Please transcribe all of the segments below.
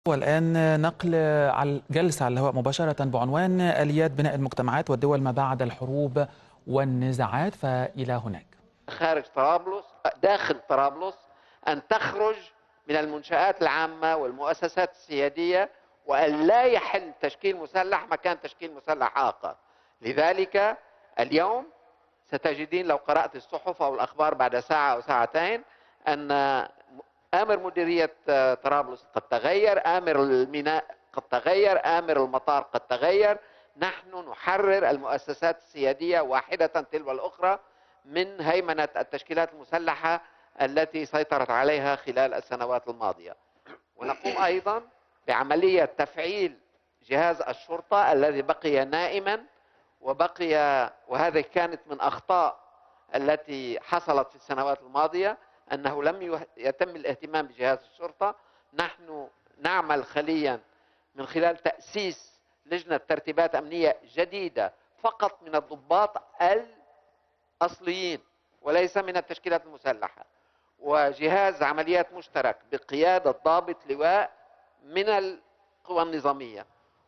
والآن نقل على جلسة على الهواء مباشرة بعنوان آليات بناء المجتمعات والدول ما بعد الحروب والنزاعات، فإلى هناك. خارج طرابلس، داخل طرابلس، أن تخرج من المنشآت العامة والمؤسسات السيادية، وأن لا يحل تشكيل مسلح مكان تشكيل مسلح آخر. لذلك اليوم ستجدين لو قرأت الصحف أو الأخبار بعد ساعة أو ساعتين أن آمر مديرية طرابلس قد تغير، آمر الميناء قد تغير، آمر المطار قد تغير. نحن نحرر المؤسسات السيادية واحدة تلو الأخرى من هيمنة التشكيلات المسلحة التي سيطرت عليها خلال السنوات الماضية. ونقوم أيضا بعملية تفعيل جهاز الشرطة الذي بقي نائما، وهذه كانت من أخطاء التي حصلت في السنوات الماضية، أنه لم يتم الاهتمام بجهاز الشرطة. نحن نعمل حاليا من خلال تأسيس لجنة ترتيبات أمنية جديدة فقط من الضباط الأصليين وليس من التشكيلات المسلحة، وجهاز عمليات مشترك بقيادة ضابط لواء من القوى النظامية،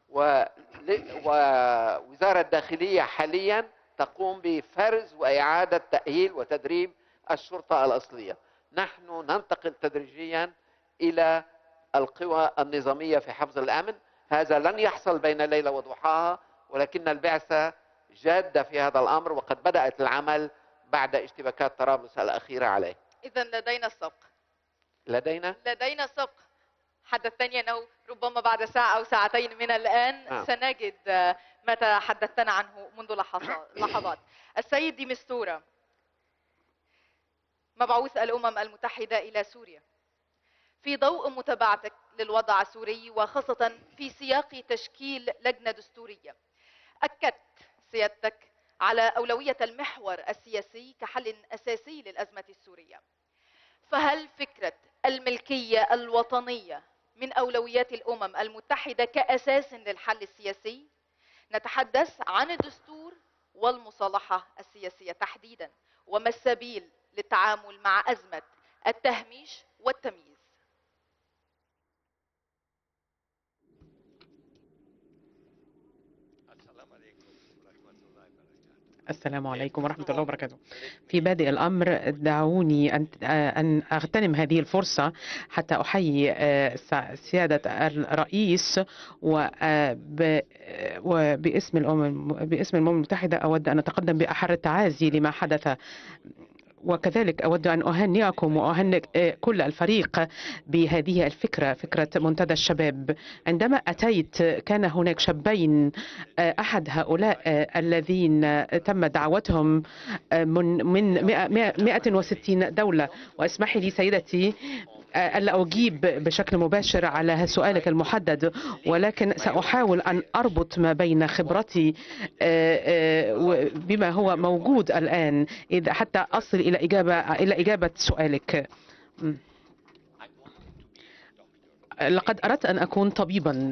ووزارة الداخلية حاليا تقوم بفرز وإعادة تأهيل وتدريب الشرطة الأصلية. نحن ننتقل تدريجيا إلى القوى النظامية في حفظ الأمن. هذا لن يحصل بين ليلة وضحاها، ولكن البعثة جادة في هذا الأمر، وقد بدأت العمل بعد اشتباكات طرابلس الأخيرة عليه. إذن لدينا السبق. لدينا السبق. حدثتني أنه ربما بعد ساعة أو ساعتين من الآن سنجد ما تحدثتنا عنه منذ لحظات. السيد دي مستورة، مبعوث الأمم المتحدة إلى سوريا، في ضوء متابعتك للوضع السوري وخاصة في سياق تشكيل لجنة دستورية، أكدت سيادتك على أولوية المحور السياسي كحل أساسي للأزمة السورية. فهل فكرة الملكية الوطنية من أولويات الأمم المتحدة كأساس للحل السياسي؟ نتحدث عن الدستور والمصالحة السياسية تحديدا، وما السبيل للتعامل مع أزمة التهميش والتمييز؟ السلام عليكم ورحمة الله وبركاته. في بادئ الأمر دعوني أن أغتنم هذه الفرصة حتى أحيي سيادة الرئيس، وباسم الأمم المتحدة أود أن أتقدم بأحر التعازي لما حدث، وكذلك أود أن أهنئكم وأهنئ كل الفريق بهذه الفكرة، فكرة منتدى الشباب. عندما أتيت كان هناك شابين، أحد هؤلاء الذين تم دعوتهم من 160 دولة. واسمحي لي سيدتي ألا أجيب بشكل مباشر على سؤالك المحدد، ولكن سأحاول أن أربط ما بين خبرتي بما هو موجود الآن حتى أصل إلى إجابة سؤالك. لقد أردت أن أكون طبيبا،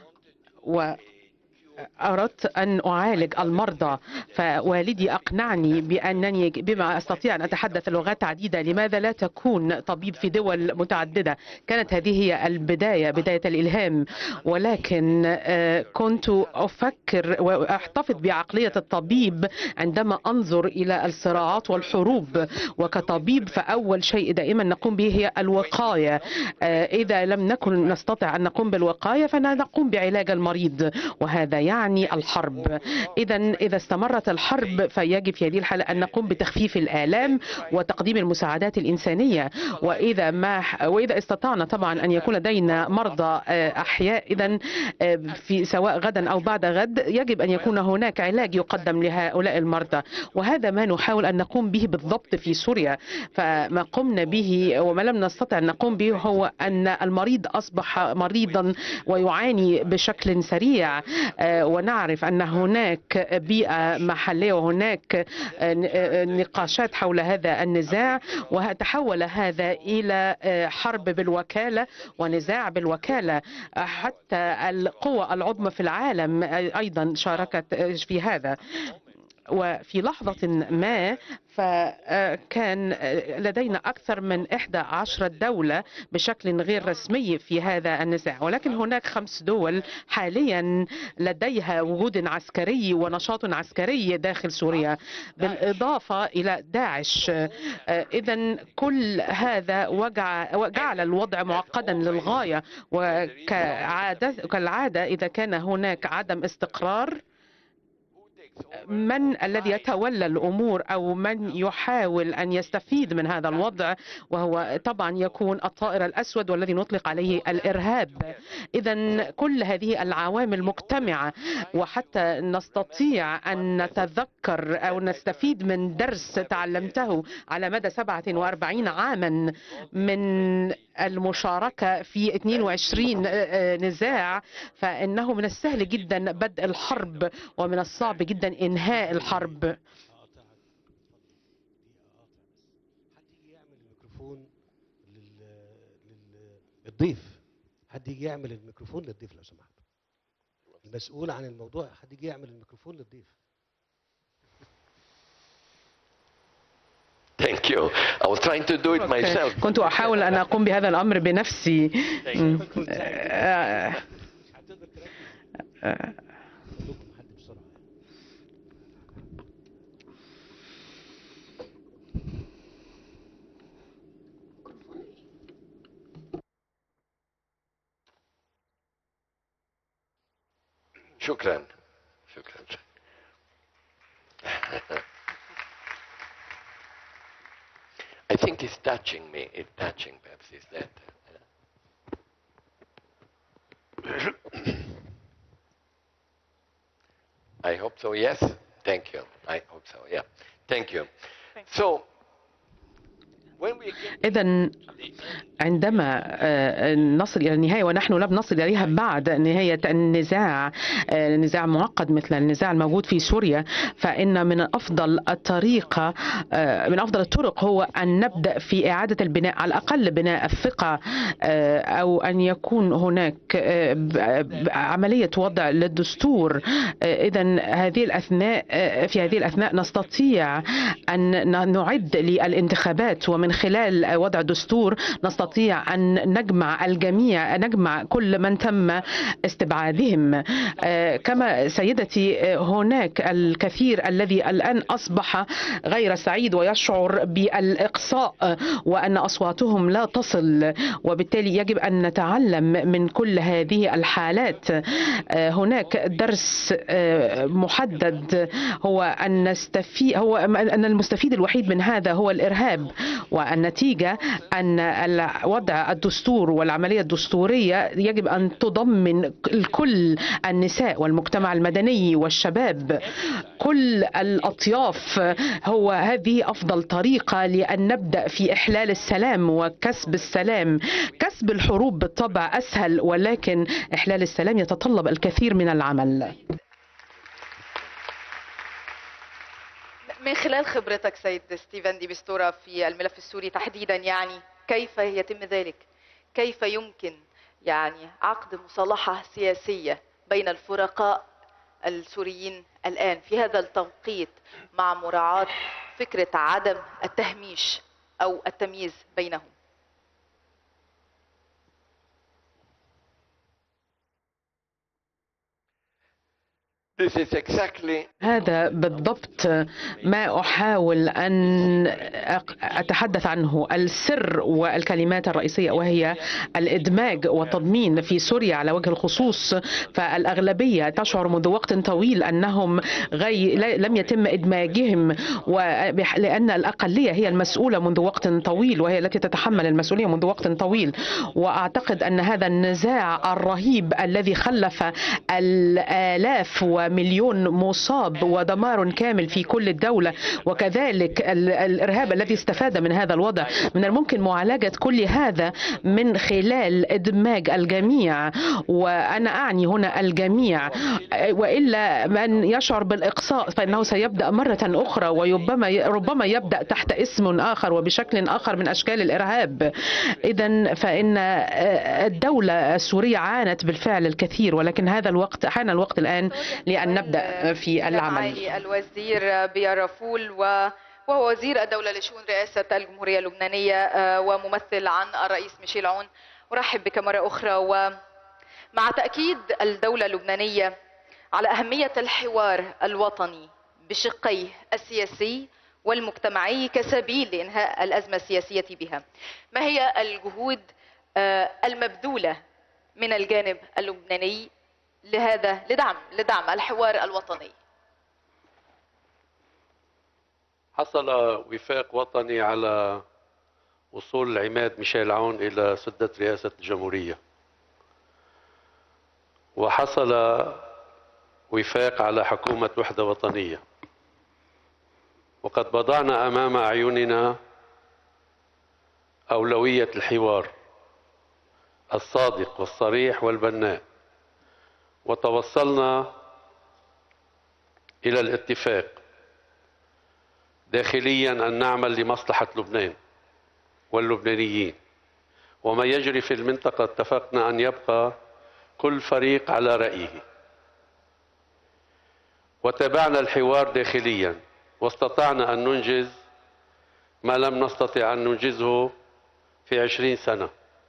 أردت أن أعالج المرضى، فوالدي أقنعني بما أستطيع أن أتحدث لغات عديدة، لماذا لا تكون طبيب في دول متعددة؟ كانت هذه هي بداية الإلهام، ولكن كنت أفكر وأحتفظ بعقلية الطبيب عندما أنظر إلى الصراعات والحروب. وكطبيب فأول شيء دائما نقوم به هي الوقاية. إذا لم نكن نستطع أن نقوم بالوقاية فنقوم بعلاج المريض، وهذا يعني الحرب. إذا استمرت الحرب فيجب في هذه الحالة أن نقوم بتخفيف الآلام وتقديم المساعدات الإنسانية. وإذا استطعنا طبعا أن يكون لدينا مرضى أحياء، إذن في سواء غدا أو بعد غد يجب أن يكون هناك علاج يقدم لهؤلاء المرضى، وهذا ما نحاول أن نقوم به بالضبط في سوريا. فما قمنا به وما لم نستطع أن نقوم به هو أن المريض أصبح مريضا ويعاني بشكل سريع، ونعرف أن هناك بيئة محلية وهناك نقاشات حول هذا النزاع، وتحول هذا إلى حرب بالوكالة ونزاع بالوكالة. حتى القوى العظمى في العالم أيضا شاركت في هذا. وفي لحظة ما فكان لدينا أكثر من 11 دولة بشكل غير رسمي في هذا النزاع، ولكن هناك 5 دول حاليا لديها وجود عسكري ونشاط عسكري داخل سوريا بالإضافة إلى داعش. إذن كل هذا جعل الوضع معقدا للغاية، وكالعادة إذا كان هناك عدم استقرار من الذي يتولى الأمور أو من يحاول أن يستفيد من هذا الوضع، وهو طبعا يكون الطائر الأسود والذي نطلق عليه الإرهاب. إذن كل هذه العوامل مجتمعة، وحتى نستطيع أن نتذكر أو نستفيد من درس تعلمته على مدى 47 عاما من المشاركة في 22 نزاع، فإنه من السهل جدا بدء الحرب ومن الصعب جدا إنهاء الحرب. حد يجي يعمل الميكروفون للضيف، حد يجي يعمل الميكروفون للضيف لو سمحت. المسؤول عن الموضوع حد يجي يعمل الميكروفون للضيف. Thank you. I was trying to do it myself. كنت أحاول أن أقوم بهذا الأمر بنفسي. شكرا. شكرا. I think it's touching me. It's touching, perhaps, is that? I hope so, yes? Thank you. I hope so, yeah. Thank you. So, when we get... إذن عندما نصل إلى النهاية، ونحن لم نصل إليها بعد نهاية النزاع، نزاع معقد مثل النزاع الموجود في سوريا، فإن من أفضل الطرق هو أن نبدأ في إعادة البناء، على الأقل بناء الثقة، أو أن يكون هناك عملية وضع للدستور. إذن في هذه الأثناء نستطيع أن نعد للانتخابات، ومن خلال وضع دستور نستطيع أن نجمع الجميع، نجمع كل من تم استبعادهم. كما سيدتي، هناك الكثير الذي الآن أصبح غير سعيد ويشعر بالإقصاء وأن أصواتهم لا تصل، وبالتالي يجب أن نتعلم من كل هذه الحالات. هناك درس محدد هو أن المستفيد الوحيد من هذا هو الإرهاب، والنتيجة أن وضع الدستور والعملية الدستورية يجب أن تضمن الكل، النساء والمجتمع المدني والشباب، كل الأطياف. هذه أفضل طريقة لأن نبدأ في إحلال السلام وكسب السلام. كسب الحروب بالطبع أسهل، ولكن إحلال السلام يتطلب الكثير من العمل. من خلال خبرتك سيد ستيفن دي مستورا في الملف السوري تحديدا، يعني كيف يتم ذلك؟ كيف يمكن عقد مصالحة سياسية بين الفرقاء السوريين الآن في هذا التوقيت مع مراعاة فكرة عدم التهميش أو التمييز بينهم؟ هذا بالضبط ما أحاول أن أتحدث عنه، السر والكلمات الرئيسية، وهي الإدماج والتضمين. في سوريا على وجه الخصوص فالأغلبية تشعر منذ وقت طويل أنهم لم يتم إدماجهم، لأن الأقلية هي المسؤولة منذ وقت طويل، وهي التي تتحمل المسؤولية منذ وقت طويل. وأعتقد أن هذا النزاع الرهيب الذي خلف الآلاف ومليون مصاب ودمار كامل في كل الدولة، وكذلك الإرهاب الذي استفاد من هذا الوضع، من الممكن معالجة كل هذا من خلال إدماج الجميع، وأنا أعني هنا الجميع، وإلا من يشعر بالإقصاء فإنه سيبدأ مرة أخرى، وربما يبدأ تحت اسم آخر وبشكل آخر من أشكال الإرهاب. إذن فإن الدولة السورية عانت بالفعل الكثير، ولكن حان الوقت الآن لأن نبدأ في العمل. معالي الوزير بيرفول وهو وزير الدولة لشؤون رئاسة الجمهورية اللبنانية وممثل عن الرئيس ميشيل عون، أرحب بك مرة أخرى. ومع تأكيد الدولة اللبنانية على أهمية الحوار الوطني بشقيه السياسي والمجتمعي كسبيل لإنهاء الأزمة السياسية بها، ما هي الجهود المبذولة من الجانب اللبناني لدعم الحوار الوطني؟ حصل وفاق وطني على وصول العماد ميشيل عون إلى سدة رئاسة الجمهورية، وحصل وفاق على حكومة وحدة وطنية، وقد وضعنا أمام أعيننا أولوية الحوار الصادق والصريح والبناء، وتوصلنا إلى الاتفاق داخليا أن نعمل لمصلحة لبنان واللبنانيين، وما يجري في المنطقة اتفقنا أن يبقى كل فريق على رأيه، وتابعنا الحوار داخليا واستطعنا أن ننجز ما لم نستطع أن ننجزه في 20 سنة.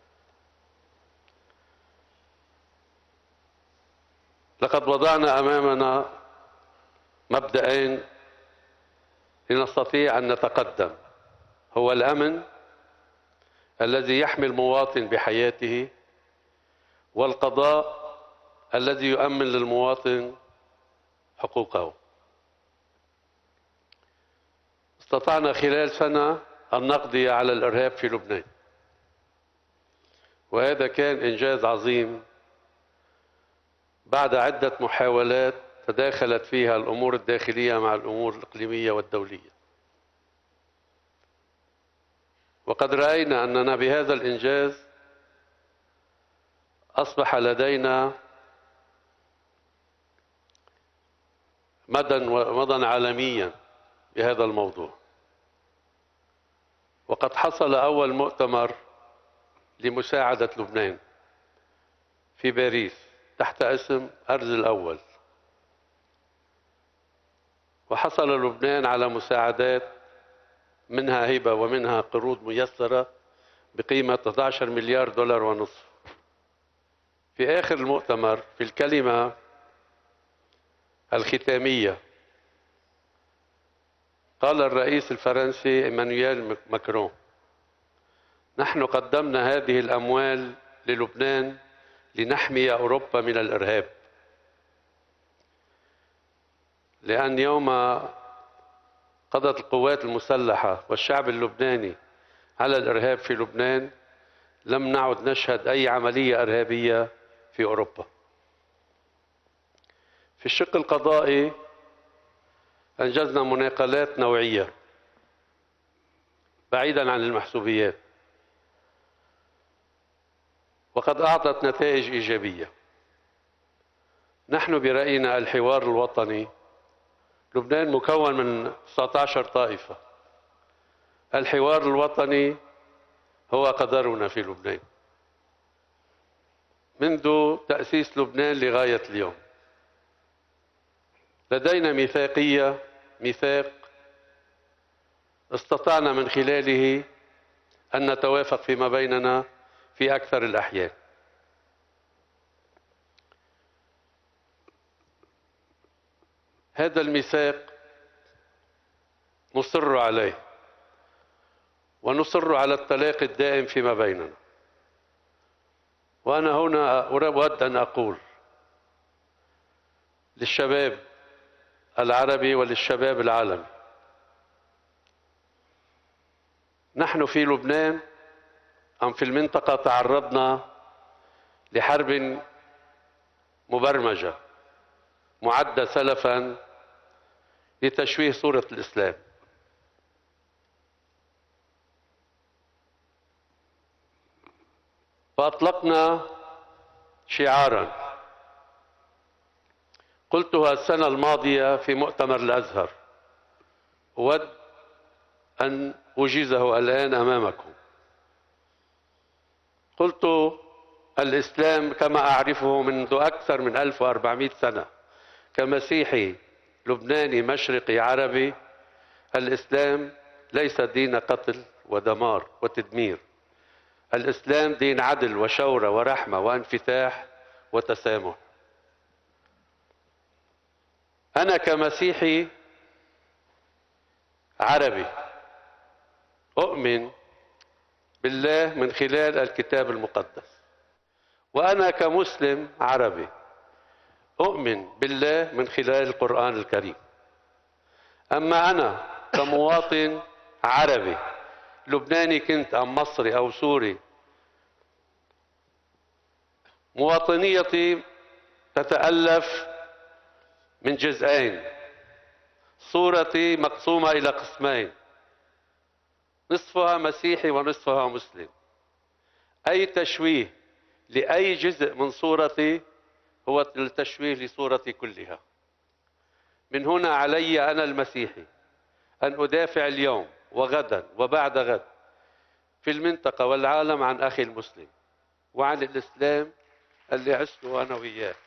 لقد وضعنا أمامنا مبدأين لنستطيع أن نتقدم، هو الأمن الذي يحمي المواطن بحياته، والقضاء الذي يؤمن للمواطن حقوقه. استطعنا خلال سنة أن نقضي على الإرهاب في لبنان، وهذا كان إنجاز عظيم بعد عدة محاولات تداخلت فيها الأمور الداخلية مع الأمور الإقليمية والدولية. وقد رأينا أننا بهذا الإنجاز أصبح لدينا مدى عالميا بهذا الموضوع. وقد حصل أول مؤتمر لمساعدة لبنان في باريس تحت اسم أرز الأول، وحصل لبنان على مساعدات منها هبة ومنها قروض ميسرة بقيمة 11 مليار دولار ونصف. في آخر المؤتمر في الكلمة الختامية قال الرئيس الفرنسي إيمانويل ماكرون: نحن قدمنا هذه الأموال للبنان لنحمي أوروبا من الإرهاب، لأن يوم قضت القوات المسلحة والشعب اللبناني على الإرهاب في لبنان لم نعد نشهد أي عملية إرهابية في أوروبا. في الشق القضائي أنجزنا مناقلات نوعية بعيدا عن المحسوبيات، وقد أعطت نتائج إيجابية. نحن برأينا الحوار الوطني، لبنان مكون من 19 طائفة، الحوار الوطني هو قدرنا في لبنان منذ تأسيس لبنان لغاية اليوم. لدينا ميثاق استطعنا من خلاله أن نتوافق فيما بيننا في أكثر الأحيان. هذا الميثاق نصر عليه، ونصر على التلاقي الدائم فيما بيننا. وأنا هنا أود أن أقول للشباب العربي وللشباب العالمي: نحن في لبنان أم في المنطقة تعرضنا لحرب مبرمجة معدة سلفا لتشويه صورة الإسلام. فأطلقنا شعارا قلتها السنة الماضية في مؤتمر الأزهر، أود أن أجيزه الآن أمامكم. قلت: الإسلام كما أعرفه منذ أكثر من 1400 سنة كمسيحي لبناني مشرقي عربي، الإسلام ليس دين قتل ودمار وتدمير. الإسلام دين عدل وشورى ورحمة وانفتاح وتسامح. أنا كمسيحي عربي أؤمن بالله من خلال الكتاب المقدس، وأنا كمسلم عربي أؤمن بالله من خلال القرآن الكريم. أما أنا كمواطن عربي لبناني كنت أم مصري أو سوري، مواطنيتي تتألف من جزئين، صورتي مقسومة إلى قسمين، نصفها مسيحي ونصفها مسلم. أي تشويه لأي جزء من صورتي هو التشويه لصورتي كلها. من هنا علي أنا المسيحي أن أدافع اليوم وغدا وبعد غد في المنطقة والعالم عن أخي المسلم وعن الإسلام اللي عشته أنا وياه.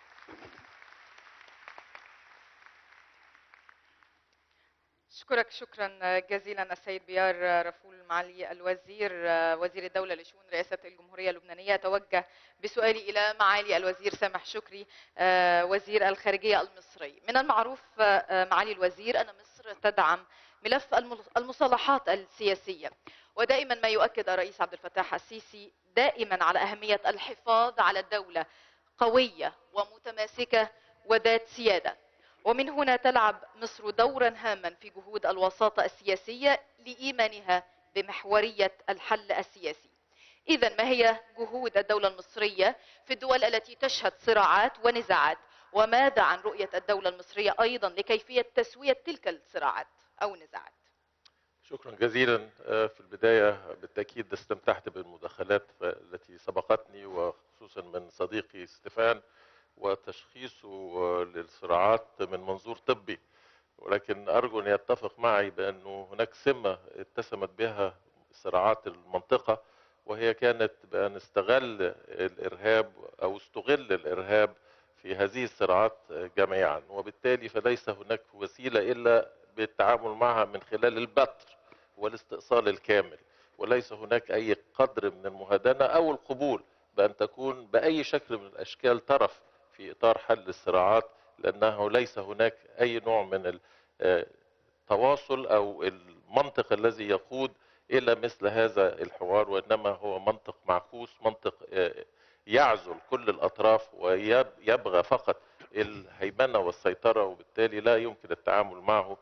أشكرك شكرا جزيلا السيد بيار رفول معالي الوزير وزير الدولة لشؤون رئاسة الجمهورية اللبنانية. أتوجه بسؤالي إلى معالي الوزير سامح شكري وزير الخارجية المصري. من المعروف معالي الوزير أن مصر تدعم ملف المصالحات السياسية، ودائما ما يؤكد الرئيس عبد الفتاح السيسي دائما على أهمية الحفاظ على الدولة قوية ومتماسكة وذات سيادة، ومن هنا تلعب مصر دورا هاما في جهود الوساطة السياسية لإيمانها بمحورية الحل السياسي. إذن ما هي جهود الدولة المصرية في الدول التي تشهد صراعات ونزاعات، وماذا عن رؤية الدولة المصرية أيضا لكيفية تسوية تلك الصراعات أو النزاعات؟ شكرا جزيلا. في البداية بالتأكيد استمتعت بالمداخلات التي سبقتني، وخصوصا من صديقي ستيفان وتشخيصه للصراعات من منظور طبي، ولكن أرجو أن يتفق معي بأنه هناك سمة اتسمت بها صراعات المنطقة، وهي كانت بأن استغل الإرهاب أو استغل الإرهاب في هذه الصراعات جميعا، وبالتالي فليس هناك وسيلة إلا بالتعامل معها من خلال البتر والاستئصال الكامل، وليس هناك أي قدر من المهادنة أو القبول بأن تكون بأي شكل من الأشكال طرف في إطار حل الصراعات، لأنه ليس هناك أي نوع من التواصل أو المنطق الذي يقود إلى مثل هذا الحوار، وإنما هو منطق معكوس، منطق يعزل كل الأطراف ويبغى فقط الهيمنة والسيطرة، وبالتالي لا يمكن التعامل معه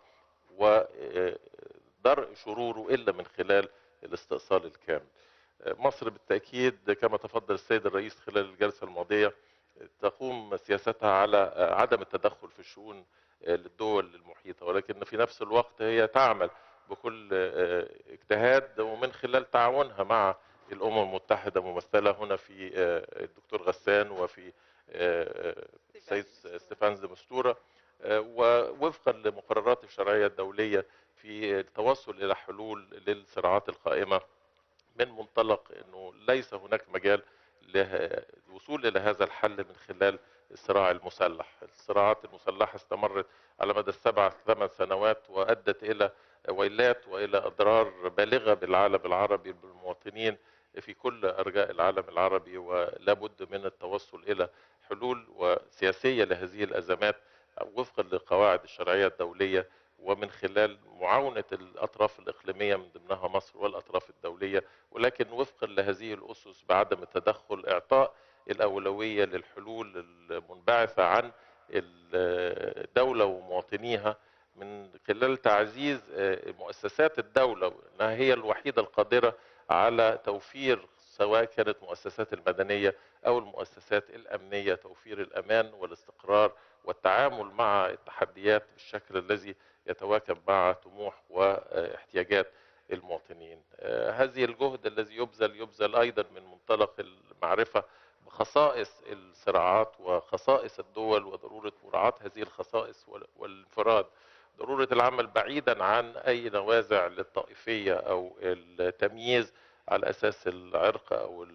ودرء شروره إلا من خلال الاستئصال الكامل. مصر بالتأكيد كما تفضل السيد الرئيس خلال الجلسة الماضية تقوم سياستها على عدم التدخل في الشؤون للدول المحيطة، ولكن في نفس الوقت هي تعمل بكل اجتهاد ومن خلال تعاونها مع الأمم المتحدة ممثلة هنا في الدكتور غسان وفي السيد ستيفان دي مستورة، ووفقا لمقررات الشرعية الدولية في التوصل إلى حلول للصراعات القائمة، من منطلق أنه ليس هناك مجال للوصول إلى هذا الحل من خلال الصراع المسلح. الصراعات المسلحة استمرت على مدى 7 8 سنوات وأدت إلى ويلات وإلى أضرار بالغة بالعالم العربي بالمواطنين في كل أرجاء العالم العربي، ولا بد من التوصل إلى حلول وسياسية لهذه الأزمات وفقا لقواعد الشرعية الدولية، ومن خلال معاونة الأطراف الإقليمية من ضمنها مصر والأطراف الدولية، ولكن وفقا لهذه الأسس بعدم التدخل، إعطاء الأولوية للحلول المنبعثة عن الدولة ومواطنيها من خلال تعزيز مؤسسات الدولة، أنها هي الوحيدة القادرة على توفير سواء كانت مؤسسات المدنية أو المؤسسات الأمنية توفير الأمان والاستقرار والتعامل مع التحديات بالشكل الذي يتواكب مع طموح واحتياجات المواطنين. هذه الجهد الذي يبذل أيضا من منطلق المعرفة بخصائص الصراعات وخصائص الدول وضرورة مراعاة هذه الخصائص والانفراد، ضرورة العمل بعيدا عن أي نوازع للطائفية أو التمييز على أساس العرق أو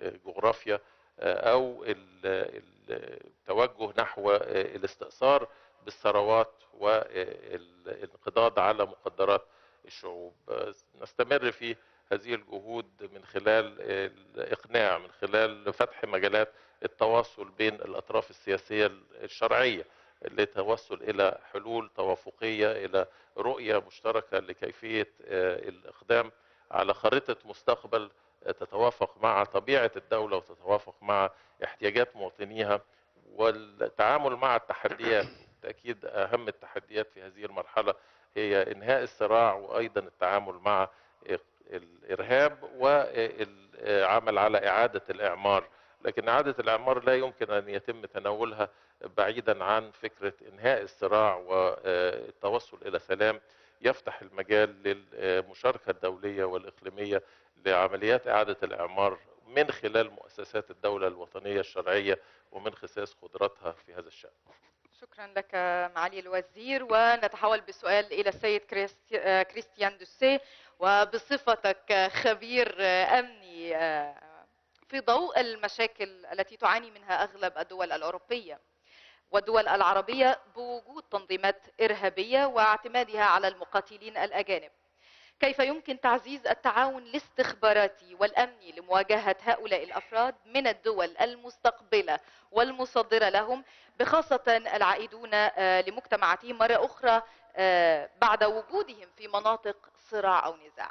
الجغرافيا أو التوجه نحو الاستئثار بالثروات والانقضاض على مقدرات الشعوب. نستمر في هذه الجهود من خلال الإقناع، من خلال فتح مجالات التواصل بين الأطراف السياسية الشرعية للتوصل إلى حلول توافقية، إلى رؤية مشتركة لكيفية الإقدام على خريطة مستقبل تتوافق مع طبيعة الدولة وتتوافق مع احتياجات مواطنيها، والتعامل مع التحديات. بالتأكيد أهم التحديات في هذه المرحلة هي إنهاء الصراع، وأيضا التعامل مع الإرهاب والعمل على إعادة الإعمار. لكن إعادة الإعمار لا يمكن أن يتم تناولها بعيدا عن فكرة إنهاء الصراع والتوصل إلى سلام يفتح المجال للمشاركة الدولية والإقليمية لعمليات إعادة الإعمار من خلال مؤسسات الدولة الوطنية الشرعية ومن خصاص قدراتها في هذا الشأن. شكرا لك معالي الوزير. ونتحول بالسؤال إلى السيد كريستيان دوسيه، وبصفتك خبير أمني في ضوء المشاكل التي تعاني منها أغلب الدول الأوروبية والدول العربية بوجود تنظيمات إرهابية واعتمادها على المقاتلين الأجانب، كيف يمكن تعزيز التعاون الاستخباراتي والأمني لمواجهة هؤلاء الأفراد من الدول المستقبلة والمصدرة لهم، بخاصة العائدون لمجتمعاتهم مرة أخرى بعد وجودهم في مناطق صراع أو نزاع؟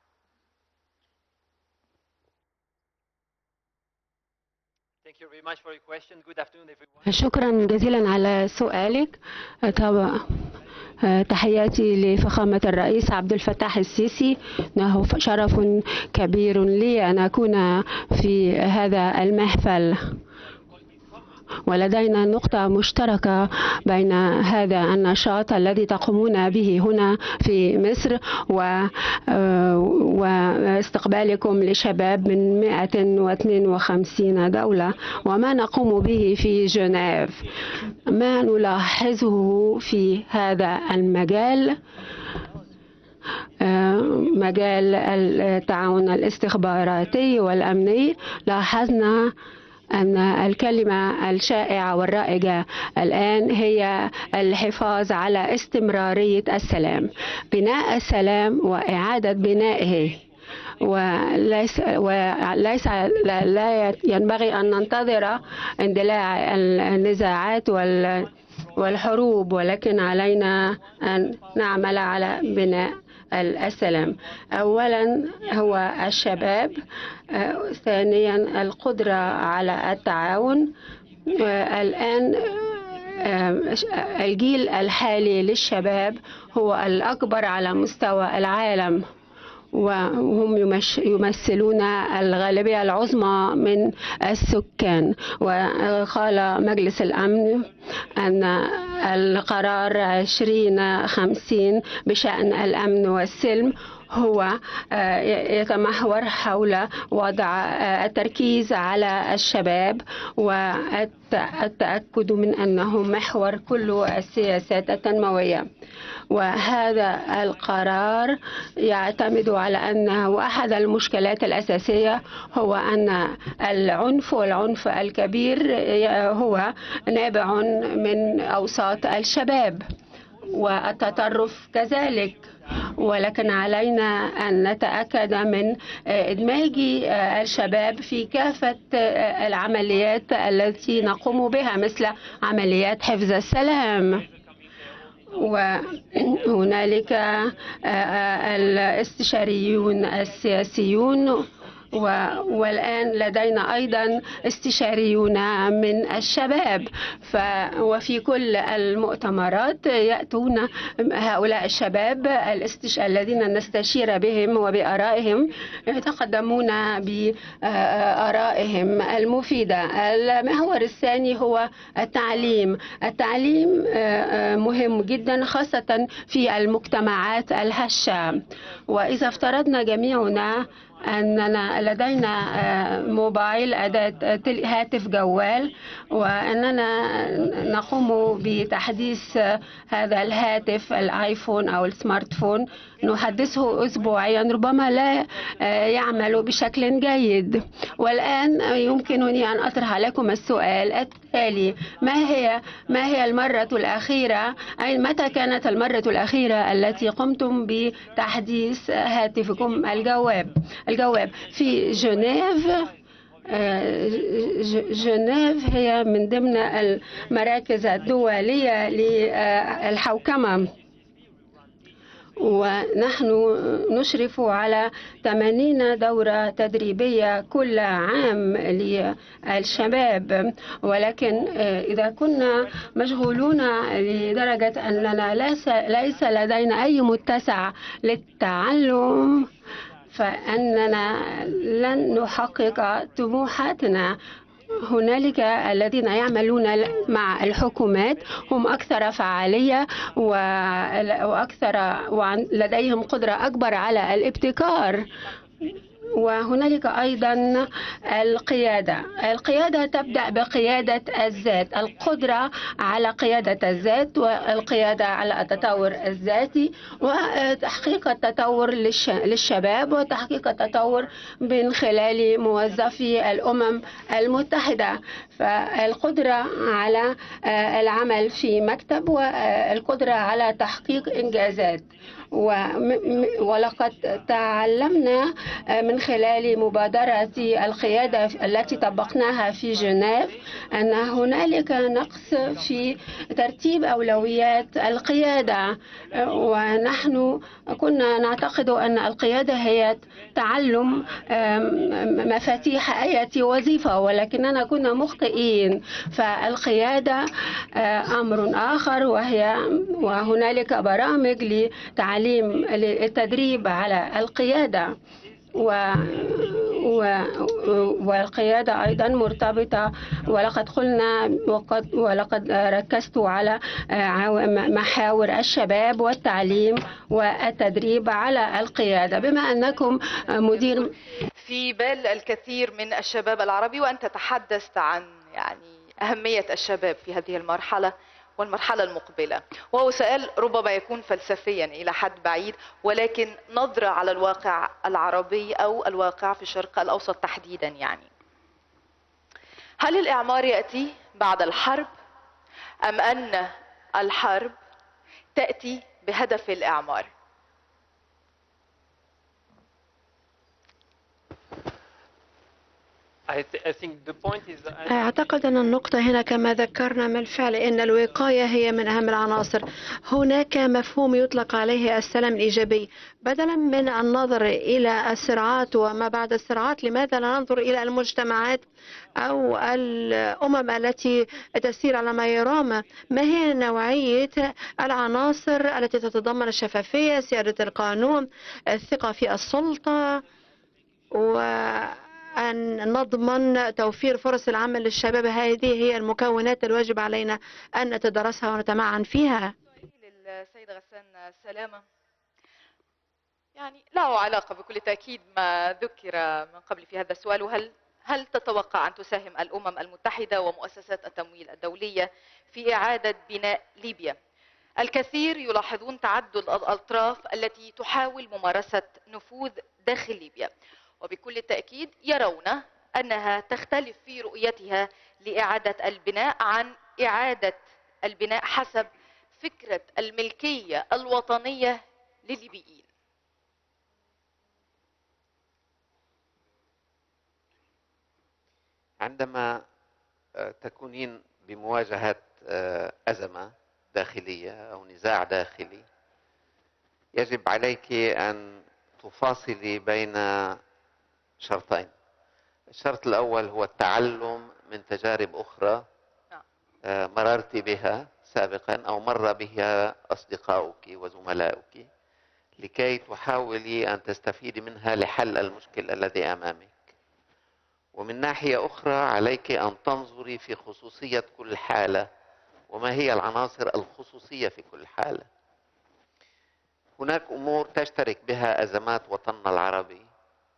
شكرا جزيلا على سؤالك. طبعا تحياتي لفخامة الرئيس عبد الفتاح السيسي. إنه شرف كبير لي أن أكون في هذا المحفل، ولدينا نقطة مشتركة بين هذا النشاط الذي تقومون به هنا في مصر واستقبالكم لشباب من 152 دولة، وما نقوم به في جنيف. ما نلاحظه في هذا المجال مجال التعاون الاستخباراتي والأمني، لاحظنا أن الكلمة الشائعة والرائجة الآن هي الحفاظ على استمرارية السلام، بناء السلام وإعادة بنائه. لا ينبغي أن ننتظر اندلاع النزاعات والحروب، ولكن علينا أن نعمل على بناء السلام. أولا هو الشباب، ثانيا القدرة على التعاون. الآن الجيل الحالي للشباب هو الأكبر على مستوى العالم، وهم يمثلون الغالبية العظمى من السكان. وقال مجلس الأمن أن القرار 2050 بشأن الأمن والسلم هو يتمحور حول وضع التركيز على الشباب والتأكد من أنه محور كل السياسات التنموية. وهذا القرار يعتمد على أنه أحد المشكلات الأساسية هو أن العنف الكبير هو نابع من أوساط الشباب والتطرف كذلك، ولكن علينا أن نتأكد من إدماج الشباب في كافة العمليات التي نقوم بها مثل عمليات حفظ السلام. وهنالك الاستشاريون السياسيون، والآن لدينا أيضا استشاريون من الشباب. وفي كل المؤتمرات يأتون هؤلاء الشباب الذين نستشير بهم وبآرائهم، يتقدمون بآرائهم المفيدة. المحور الثاني هو التعليم. التعليم مهم جدا خاصة في المجتمعات الهشة. وإذا افترضنا جميعنا أننا لدينا موبايل أداة هاتف جوال، وأننا نقوم بتحديث هذا الهاتف الآيفون أو السمارت فون، نحدثه أسبوعيا، ربما لا يعمل بشكل جيد. والآن يمكنني أن أطرح عليكم السؤال التالي: ما هي المرة الأخيرة، أي متى كانت المرة الأخيرة التي قمتم بتحديث هاتفكم الجواب؟ في جنيف. جنيف هي من ضمن المراكز الدولية للحوكمة، ونحن نشرف على 80 دورة تدريبية كل عام للشباب. ولكن إذا كنا مشغولون لدرجة أننا ليس لدينا أي متسع للتعلم، فأننا لن نحقق طموحاتنا. هنالك الذين يعملون مع الحكومات هم أكثر فعالية وأكثر ولديهم قدرة أكبر على الابتكار. وهنالك أيضا القيادة تبدأ بقيادة الذات، القدرة على قيادة الذات والقيادة على التطور الذاتي وتحقيق التطور للشباب وتحقيق التطور من خلال موظفي الأمم المتحدة. فالقدرة على العمل في مكتب والقدرة على تحقيق إنجازات. ولقد تعلمنا من خلال مبادرة القيادة التي طبقناها في جنيف أن هنالك نقص في ترتيب أولويات القيادة، ونحن كنا نعتقد أن القيادة هي تعلم مفاتيح أي وظيفة، ولكننا كنا مخطئين. فالقيادة أمر آخر، وهنالك برامج للتدريب على القيادة، والقيادة أيضا مرتبطة، ولقد ركزت على محاور الشباب والتعليم والتدريب على القيادة. بما أنكم مدير في بال الكثير من الشباب العربي، وأنت تحدثت عن أهمية الشباب في هذه المرحلة والمرحلة المقبلة، وهو سؤال ربما يكون فلسفيا إلى حد بعيد، ولكن نظرة على الواقع العربي أو الواقع في الشرق الأوسط تحديدا. هل الإعمار يأتي بعد الحرب أم أن الحرب تأتي بهدف الإعمار؟ أعتقد أن النقطة هنا كما ذكرنا بالفعل أن الوقاية هي من أهم العناصر. هناك مفهوم يطلق عليه السلام الإيجابي. بدلا من النظر إلى الصراعات وما بعد الصراعات، لماذا لا ننظر إلى المجتمعات أو الأمم التي تسير على ما يرام؟ ما هي نوعية العناصر التي تتضمن الشفافية، سيادة القانون، الثقة في السلطة، أن نضمن توفير فرص العمل للشباب؟ هذه هي المكونات الواجب علينا أن نتدرسها ونتمعن فيها. للسيد غسان سلامة، له علاقة بكل تأكيد ما ذكر من قبل في هذا السؤال. هل تتوقع أن تساهم الأمم المتحدة ومؤسسات التمويل الدولية في إعادة بناء ليبيا؟ الكثير يلاحظون تعدد الأطراف التي تحاول ممارسة نفوذ داخل ليبيا، وبكل تأكيد يرون أنها تختلف في رؤيتها لإعادة البناء عن إعادة البناء حسب فكرة الملكية الوطنية للليبيين. عندما تكونين بمواجهة أزمة داخلية أو نزاع داخلي، يجب عليك أن تفاصلي بين شرطين. الشرط الأول هو التعلم من تجارب أخرى مررت بها سابقا أو مر بها أصدقاؤك وزملائك، لكي تحاولي أن تستفيدي منها لحل المشكل الذي أمامك. ومن ناحية أخرى عليك أن تنظري في خصوصية كل حالة، وما هي العناصر الخصوصية في كل حالة. هناك أمور تشترك بها أزمات وطننا العربي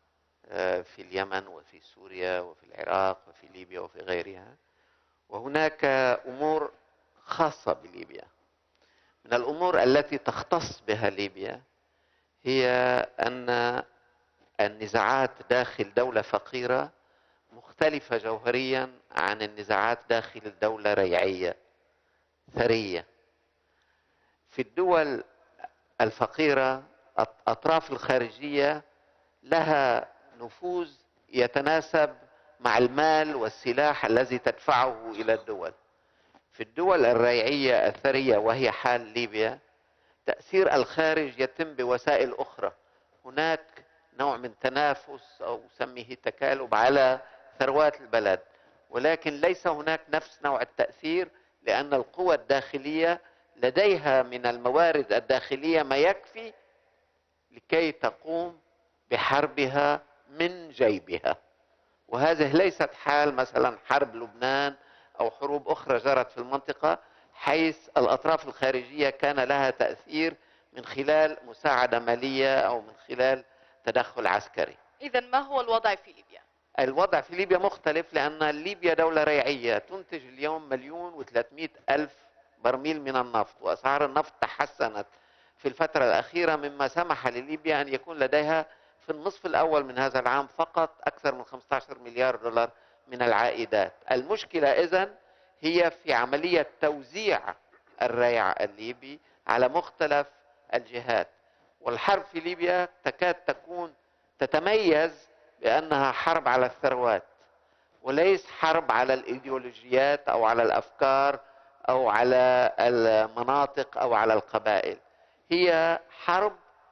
في اليمن وفي سوريا وفي العراق وفي ليبيا وفي غيرها. وهناك أمور خاصة بليبيا. من الأمور التي تختص بها ليبيا هي أن النزاعات داخل دولة فقيرة مختلفة جوهريا عن النزاعات داخل الدولة ريعية ثرية. في الدول الفقيرة الأطراف الخارجية لها نفوذ يتناسب مع المال والسلاح الذي تدفعه إلى الدول. في الدول الريعية الثرية وهي حال ليبيا تأثير الخارج يتم بوسائل أخرى. هناك نوع من تنافس أو سميه تكالب على ثروات البلد، ولكن ليس هناك نفس نوع التأثير، لأن القوى الداخلية لديها من الموارد الداخلية ما يكفي لكي تقوم بحربها من جيبها. وهذه ليست حال مثلا حرب لبنان أو حروب أخرى جرت في المنطقة، حيث الأطراف الخارجية كان لها تأثير من خلال مساعدة مالية أو من خلال تدخل عسكري. إذن ما هو الوضع في ليبيا؟ الوضع في ليبيا مختلف، لأن ليبيا دولة ريعية تنتج اليوم 1,300,000 برميل من النفط، وأسعار النفط تحسنت في الفترة الأخيرة مما سمح لليبيا أن يكون لديها في النصف الأول من هذا العام فقط أكثر من 15 مليار دولار من العائدات. المشكلة إذن هي في عملية توزيع الريع الليبي على مختلف الجهات. والحرب في ليبيا تكاد تكون تتميز بأنها حرب على الثروات وليس حرب على الإيديولوجيات أو على الأفكار أو على المناطق أو على القبائل. هي حرب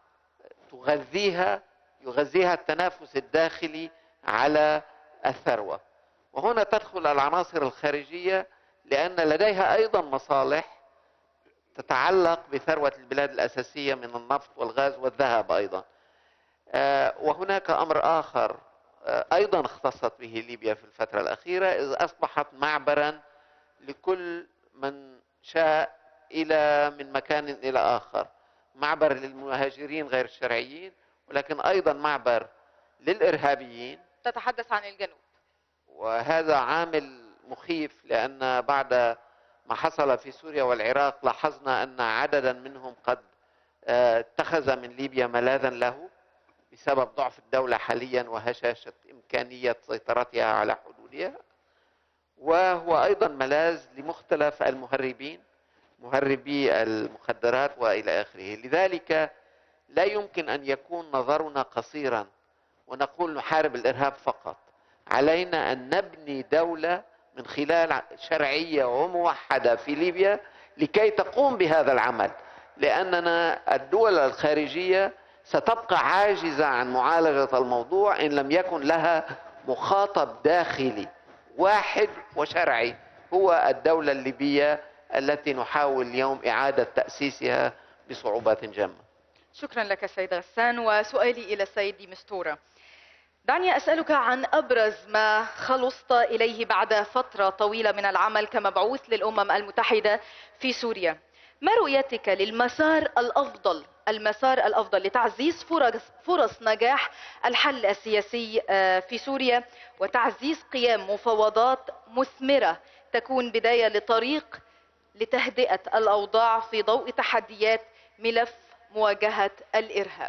يغذيها التنافس الداخلي على الثروة. وهنا تدخل العناصر الخارجية، لأن لديها أيضا مصالح تتعلق بثروة البلاد الأساسية من النفط والغاز والذهب أيضا. وهناك أمر آخر أيضا اختصت به ليبيا في الفترة الأخيرة، إذ أصبحت معبرا لكل من شاء من مكان إلى آخر، معبر للمهاجرين غير الشرعيين، ولكن أيضا معبر للإرهابيين. تتحدث عن الجنوب، وهذا عامل مخيف، لأن بعد ما حصل في سوريا والعراق لاحظنا أن عددا منهم قد اتخذ من ليبيا ملاذا له بسبب ضعف الدولة حاليا وهشاشة إمكانية سيطرتها على حدودها، وهو أيضا ملاذ لمختلف المهربين، مهربي المخدرات وإلى آخره. لذلك لا يمكن أن يكون نظرنا قصيرا ونقول نحارب الإرهاب فقط. علينا أن نبني دولة من خلال شرعية وموحدة في ليبيا لكي تقوم بهذا العمل، لأننا الدول الخارجية ستبقى عاجزة عن معالجة الموضوع إن لم يكن لها مخاطب داخلي واحد وشرعي هو الدولة الليبية التي نحاول اليوم إعادة تأسيسها بصعوبات جمة. شكرا لك سيد غسان. وسؤالي إلى السيد دي مستورة، دعني أسألك عن أبرز ما خلصت إليه بعد فترة طويلة من العمل كمبعوث للأمم المتحدة في سوريا. ما رؤيتك للمسار الأفضل لتعزيز فرص نجاح الحل السياسي في سوريا وتعزيز قيام مفاوضات مثمرة تكون بداية لطريق لتهدئة الأوضاع في ضوء تحديات ملف مواجهة الإرهاب؟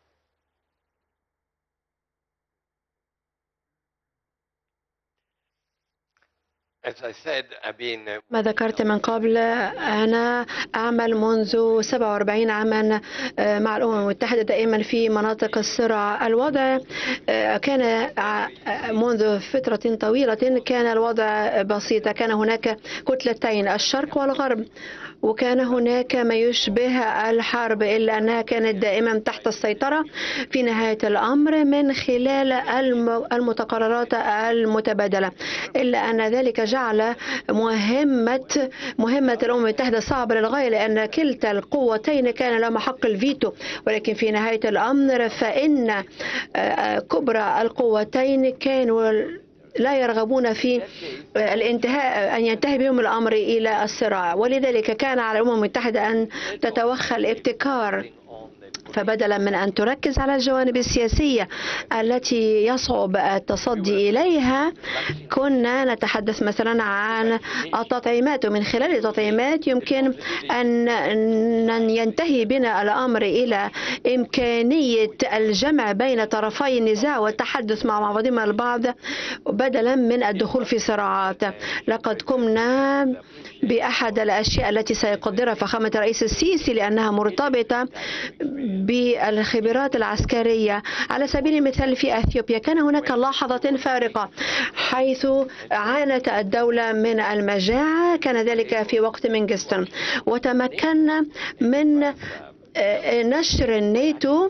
ما ذكرت من قبل، أنا أعمل منذ 47 عاما مع الأمم المتحدة دائما في مناطق الصراع. الوضع كان منذ فترة طويلة كان الوضع بسيط، كان هناك كتلتين الشرق والغرب، وكان هناك ما يشبه الحرب، إلا أنها كانت دائما تحت السيطرة في نهاية الأمر من خلال المتقررات المتبادلة، إلا أن ذلك جعل مهمة الأمم المتحدة صعبة للغاية، لأن كلتا القوتين كان لهم حق الفيتو، ولكن في نهاية الأمر فإن كبرى القوتين كانوا لا يرغبون في الانتهاء، أن ينتهي بهم الأمر إلى الصراع، ولذلك كان على الأمم المتحدة أن تتوخى الابتكار فبدلا من أن تركز على الجوانب السياسية التي يصعب التصدي إليها، كنا نتحدث مثلا عن التطعيمات، ومن خلال التطعيمات يمكن أن ينتهي بنا الأمر إلى إمكانية الجمع بين طرفي النزاع والتحدث مع بعضهم البعض بدلا من الدخول في صراعات. لقد قمنا بأحد الأشياء التي سيقدرها فخامة الرئيس السيسي لأنها مرتبطة بالخبرات العسكرية. على سبيل المثال في أثيوبيا كان هناك لحظة فارقة حيث عانت الدولة من المجاعة، كان ذلك في وقت منغستون، وتمكنا من نشر الناتو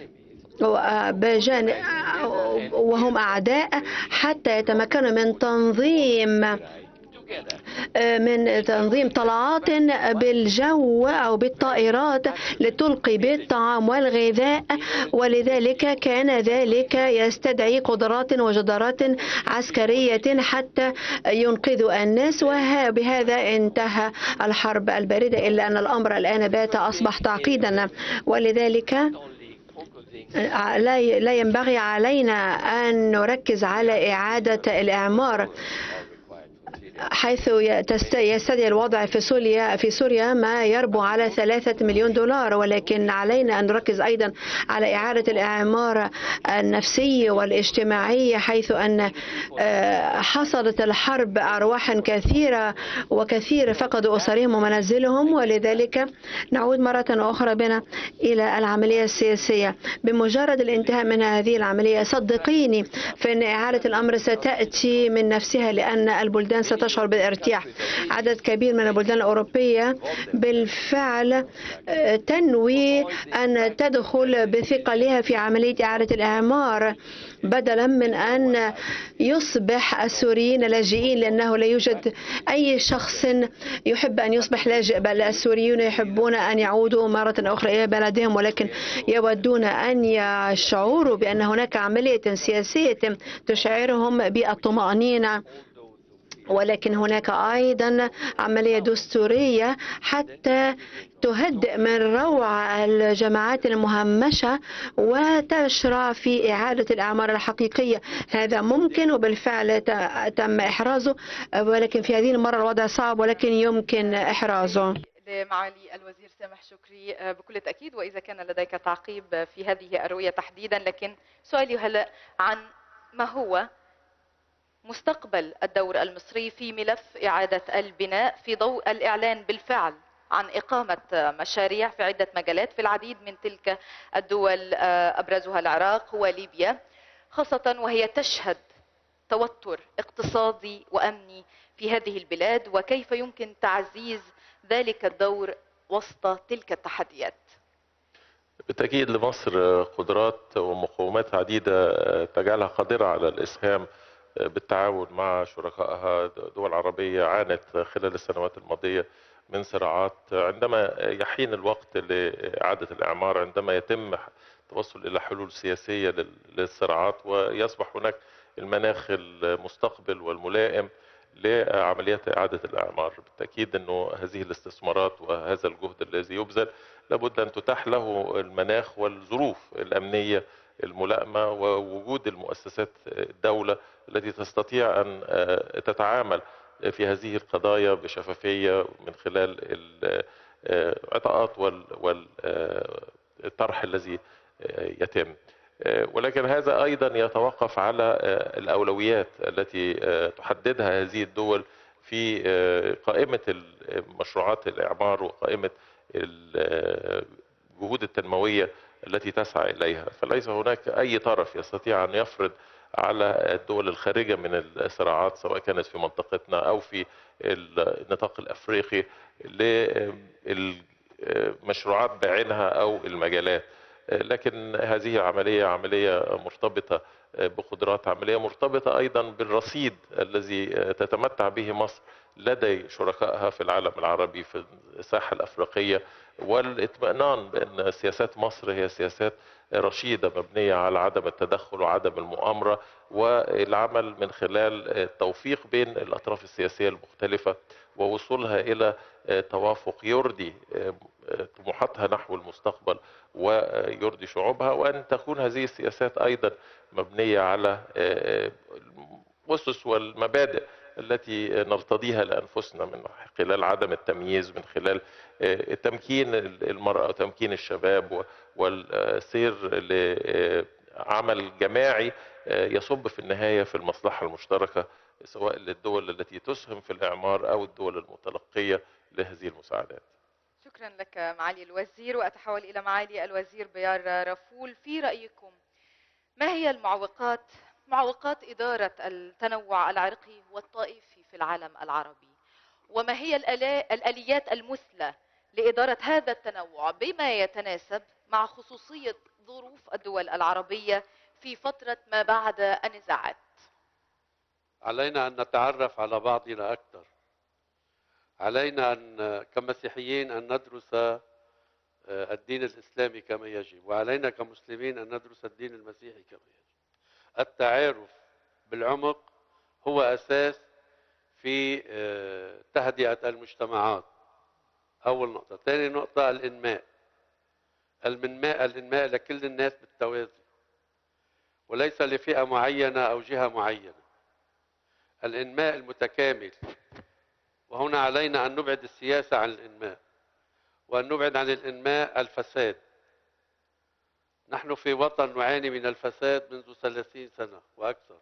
وهم أعداء حتى يتمكنوا من تنظيم طلعات بالجو أو بالطائرات لتلقي بالطعام والغذاء، ولذلك كان ذلك يستدعي قدرات وجدارات عسكرية حتى ينقذوا الناس، وبهذا انتهى الحرب الباردة. إلا أن الأمر الآن بات أصبح تعقيدا، ولذلك لا ينبغي علينا أن نركز على إعادة الإعمار حيث يستدعي الوضع في سوريا ما يربو على 3 مليون دولار، ولكن علينا أن نركز أيضا على إعادة الإعمار النفسي والاجتماعي، حيث أن حصلت الحرب أرواح كثيرة وكثير فقدوا أسرهم ومنازلهم، ولذلك نعود مرة أخرى بنا إلى العملية السياسية. بمجرد الانتهاء من هذه العملية صدقيني فإن إعادة الأمر ستأتي من نفسها، لأن البلدان ستشعر بالارتياح. عدد كبير من البلدان الأوروبية بالفعل تنوي أن تدخل بثقلها في عملية إعادة الإعمار بدلا من أن يصبح السوريين لاجئين، لأنه لا يوجد أي شخص يحب أن يصبح لاجئ، بل السوريون يحبون أن يعودوا مرة أخرى إلى بلدهم، ولكن يودون أن يشعروا بأن هناك عملية سياسية تشعرهم بالطمأنينة، ولكن هناك أيضا عملية دستورية حتى تهدئ من روع الجماعات المهمشة وتشرع في إعادة الأعمار الحقيقية. هذا ممكن وبالفعل تم إحرازه، ولكن في هذه المرة الوضع صعب ولكن يمكن إحرازه. لمعالي الوزير سامح شكري بكل تأكيد، وإذا كان لديك تعقيب في هذه الرؤية تحديدا، لكن سؤالي هلأ عن ما هو مستقبل الدور المصري في ملف إعادة البناء في ضوء الإعلان بالفعل عن إقامة مشاريع في عدة مجالات في العديد من تلك الدول أبرزها العراق وليبيا، خاصة وهي تشهد توتر اقتصادي وأمني في هذه البلاد، وكيف يمكن تعزيز ذلك الدور وسط تلك التحديات؟ بالتأكيد لمصر قدرات ومقومات عديدة تجعلها قادرة على الإسهام بالتعاون مع شركائها. دول عربية عانت خلال السنوات الماضية من صراعات، عندما يحين الوقت لإعادة الإعمار، عندما يتم التوصل إلى حلول سياسية للصراعات ويصبح هناك المناخ المستقبل والملائم لعمليات إعادة الإعمار، بالتأكيد أنه هذه الاستثمارات وهذا الجهد الذي يبذل لابد أن تتاح له المناخ والظروف الأمنية الملائمة، ووجود المؤسسات الدولة التي تستطيع أن تتعامل في هذه القضايا بشفافية من خلال العطاءات والطرح الذي يتم. ولكن هذا أيضا يتوقف على الأولويات التي تحددها هذه الدول في قائمة مشروعات الإعمار وقائمة الجهود التنموية التي تسعى إليها. فليس هناك أي طرف يستطيع أن يفرض على الدول الخارجة من الصراعات، سواء كانت في منطقتنا أو في النطاق الأفريقي، للمشروعات بعينها أو المجالات. لكن هذه عملية مرتبطة بقدرات، عملية مرتبطة أيضا بالرصيد الذي تتمتع به مصر لدي شركائها في العالم العربي في الساحة الأفريقية، والاطمئنان بأن سياسات مصر هي سياسات رشيدة مبنية على عدم التدخل وعدم المؤامرة، والعمل من خلال التوفيق بين الأطراف السياسية المختلفة ووصولها إلى توافق يرضي طموحاتها نحو المستقبل ويرضي شعوبها، وأن تكون هذه السياسات أيضا مبنية على الأسس والمبادئ التي نرتضيها لأنفسنا من خلال عدم التمييز، من خلال تمكين المرأة وتمكين الشباب والسير لعمل جماعي يصب في النهاية في المصلحة المشتركة، سواء للدول التي تسهم في الإعمار أو الدول المتلقية لهذه المساعدات. شكرا لك معالي الوزير، وأتحول إلى معالي الوزير بيار رفول. في رأيكم ما هي معوقات إدارة التنوع العرقي والطائفي في العالم العربي، وما هي الآليات المثلى لإدارة هذا التنوع بما يتناسب مع خصوصية ظروف الدول العربية في فترة ما بعد النزاعات؟ علينا أن نتعرف على بعضنا أكثر. علينا أن كمسيحيين أن ندرس الدين الإسلامي كما يجب، وعلينا كمسلمين أن ندرس الدين المسيحي كما يجب. التعارف بالعمق هو أساس في تهدئة المجتمعات، أول نقطة. ثاني نقطة الإنماء لكل الناس بالتوازي وليس لفئة معينة أو جهة معينة. الإنماء المتكامل، وهنا علينا أن نبعد السياسة عن الإنماء، وأن نبعد عن الإنماء الفساد. نحن في وطن نعاني من الفساد منذ 30 سنة وأكثر.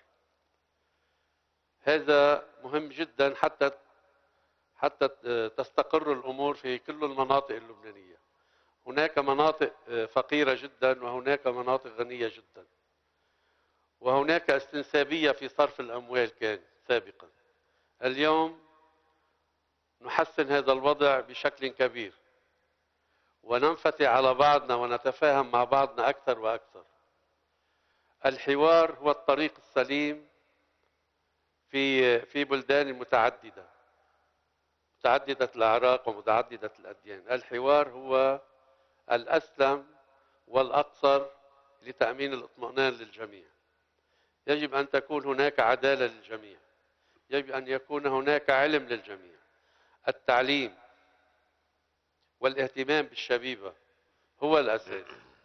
هذا مهم جدا حتى تستقر الأمور في كل المناطق اللبنانية. هناك مناطق فقيرة جدا وهناك مناطق غنية جدا، وهناك استنسابية في صرف الأموال كان سابقا. اليوم نحسن هذا الوضع بشكل كبير، وننفتح على بعضنا ونتفاهم مع بعضنا أكثر وأكثر. الحوار هو الطريق السليم في بلدان متعددة الأعراق ومتعددة الأديان. الحوار هو الأسلم والأقصر لتأمين الاطمئنان للجميع. يجب أن تكون هناك عدالة للجميع، يجب أن يكون هناك علم للجميع. التعليم والاهتمام بالشبيبة هو الأساس.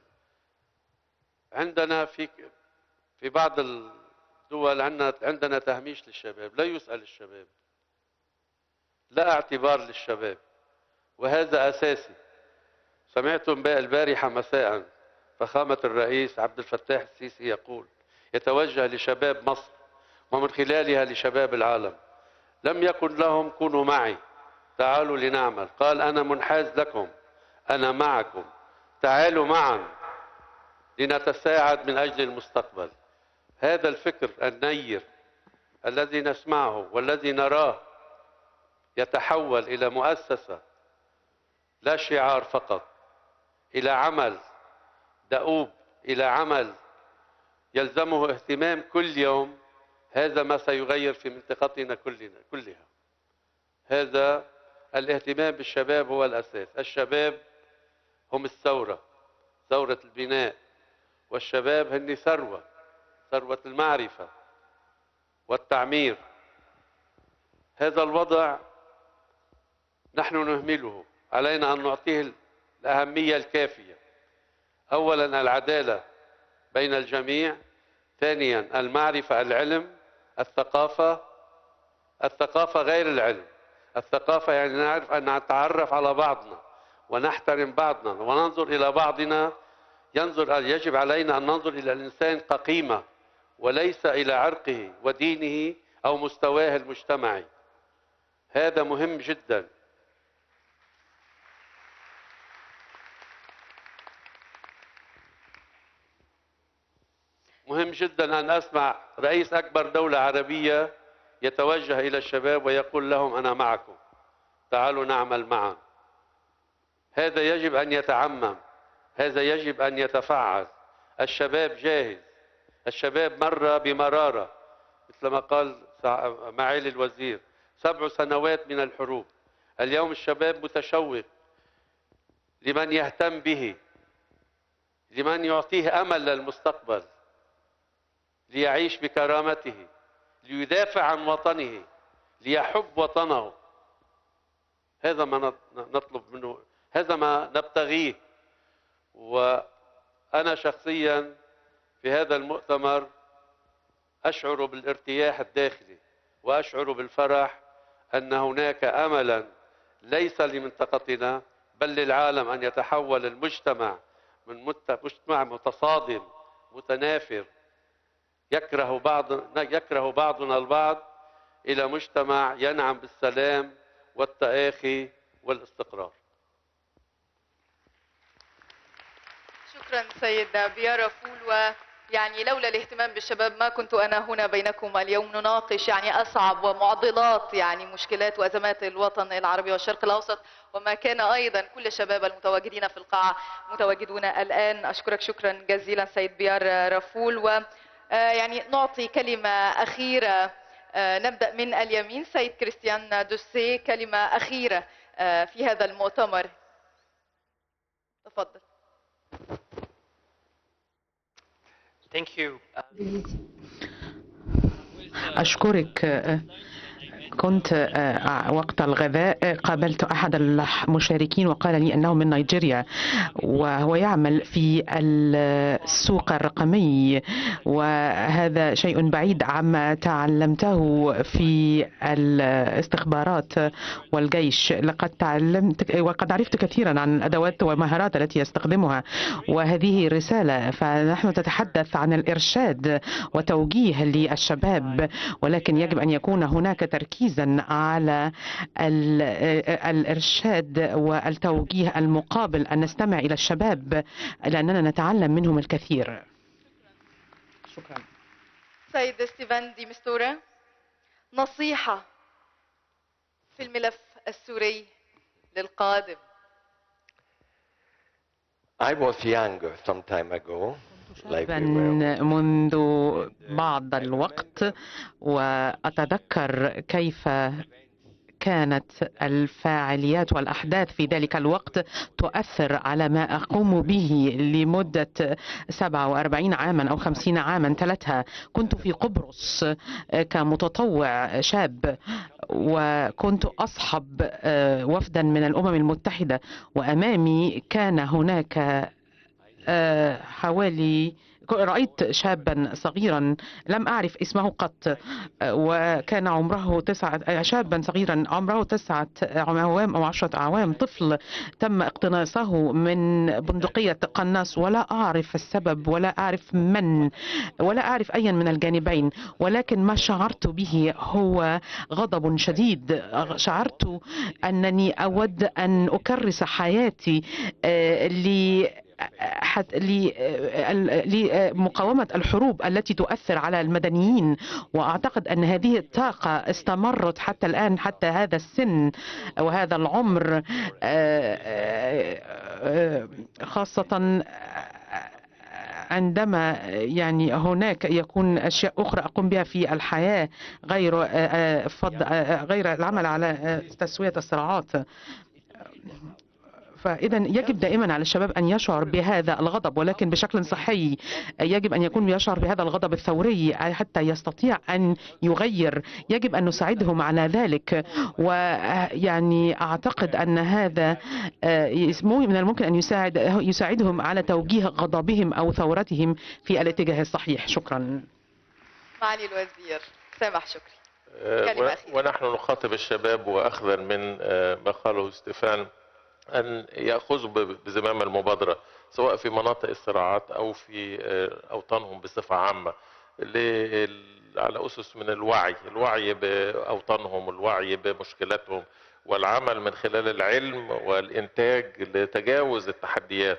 عندنا في بعض الدول عندنا تهميش للشباب، لا يسأل الشباب، لا اعتبار للشباب، وهذا أساسي. سمعتم البارحة مساء فخامة الرئيس عبد الفتاح السيسي يقول يتوجه لشباب مصر ومن خلالها لشباب العالم. لم يكن لهم كونوا معي، تعالوا لنعمل. قال أنا منحاز لكم، أنا معكم، تعالوا معا لنتساعد من أجل المستقبل. هذا الفكر النير الذي نسمعه والذي نراه يتحول إلى مؤسسة، لا شعار فقط، إلى عمل دؤوب، إلى عمل يلزمه اهتمام كل يوم. هذا ما سيغير في منطقتنا كلها. هذا الاهتمام بالشباب هو الأساس. الشباب هم الثورة، ثورة البناء، والشباب هن ثروة المعرفة والتعمير. هذا الوضع نحن نهمله، علينا أن نعطيه الأهمية الكافية. أولا العدالة بين الجميع، ثانيا المعرفة، العلم، الثقافة غير العلم. الثقافة يعني نعرف أن نتعرف على بعضنا ونحترم بعضنا وننظر إلى بعضنا. يجب علينا أن ننظر إلى الإنسان كقيمة وليس إلى عرقه ودينه أو مستواه المجتمعي. هذا مهم جدا. مهم جدا أن أسمع رئيس أكبر دولة عربية يتوجه إلى الشباب ويقول لهم أنا معكم، تعالوا نعمل معا. هذا يجب أن يتعمم، هذا يجب أن يتفعل. الشباب جاهز، الشباب مر بمرارة مثل ما قال معالي الوزير، 7 سنوات من الحروب. اليوم الشباب متشوق لمن يهتم به، لمن يعطيه أمل للمستقبل، ليعيش بكرامته، ليدافع عن وطنه، ليحب وطنه. هذا ما نطلب منه، هذا ما نبتغيه. وأنا شخصيا في هذا المؤتمر أشعر بالارتياح الداخلي، وأشعر بالفرح أن هناك أملا ليس لمنطقتنا بل للعالم أن يتحول المجتمع من مجتمع متصادم متنافر يكره بعضنا البعض إلى مجتمع ينعم بالسلام والتآخي والاستقرار. شكرا سيد بيار رفول. ويعني لولا الاهتمام بالشباب ما كنت أنا هنا بينكم اليوم نناقش يعني أصعب ومعضلات يعني مشكلات وأزمات الوطن العربي والشرق الأوسط، وما كان أيضا كل الشباب المتواجدين في القاعة متواجدون الآن. أشكرك شكرا جزيلا سيد بيار رفول. ويعني نعطي كلمة أخيرة، نبدأ من اليمين. سيد كريستيان دوسي، كلمة أخيرة في هذا المؤتمر، تفضل. Thank you. أشكرك. كنت وقت الغذاء قابلت أحد المشاركين وقال لي أنه من نيجيريا وهو يعمل في السوق الرقمي، وهذا شيء بعيد عما تعلمته في الاستخبارات والجيش. لقد تعلمت وقد عرفت كثيرا عن الأدوات والمهارات التي يستخدمها، وهذه رسالة. فنحن نتحدث عن الإرشاد وتوجيه للشباب، ولكن يجب أن يكون هناك تركيز على الإرشاد والتوجيه المقابل، أن نستمع إلى الشباب لأننا نتعلم منهم الكثير. شكرا. سيد ستيفان دي مستورة، نصيحة في الملف السوري للقادم. I was young some time ago. منذ بعض الوقت، وأتذكر كيف كانت الفاعليات والأحداث في ذلك الوقت تؤثر على ما أقوم به لمدة 47 عاما أو 50 عاما تلتها. كنت في قبرص كمتطوع شاب، وكنت أصحب وفدا من الأمم المتحدة، وأمامي كان هناك رأيت شابا صغيرا لم أعرف اسمه قط، وكان عمره شابا صغيرا عمره 9 أعوام أو 10 أعوام، طفل تم اقتناصه من بندقية قناص، ولا أعرف السبب ولا أعرف من ولا أعرف أي من الجانبين، ولكن ما شعرت به هو غضب شديد. شعرت أنني أود أن أكرس حياتي لمقاومة الحروب التي تؤثر على المدنيين، وأعتقد أن هذه الطاقة استمرت حتى الآن، حتى هذا السن وهذا العمر، خاصة عندما يعني هناك يكون أشياء أخرى أقوم بها في الحياة غير العمل على تسوية الصراعات. فإذا يجب دائما على الشباب أن يشعر بهذا الغضب، ولكن بشكل صحي. يجب أن يكون يشعر بهذا الغضب الثوري حتى يستطيع أن يغير. يجب أن نساعدهم على ذلك، ويعني أعتقد أن هذا من الممكن أن يساعدهم على توجيه غضبهم أو ثورتهم في الاتجاه الصحيح. شكرا. معالي الوزير سامح شكري، ونحن نخاطب الشباب وأخذا من ما قاله ستيفان أن يأخذوا بزمام المبادرة، سواء في مناطق الصراعات أو في أوطانهم بصفة عامة، على أسس من الوعي بأوطانهم، الوعي بمشكلاتهم، والعمل من خلال العلم والإنتاج لتجاوز التحديات،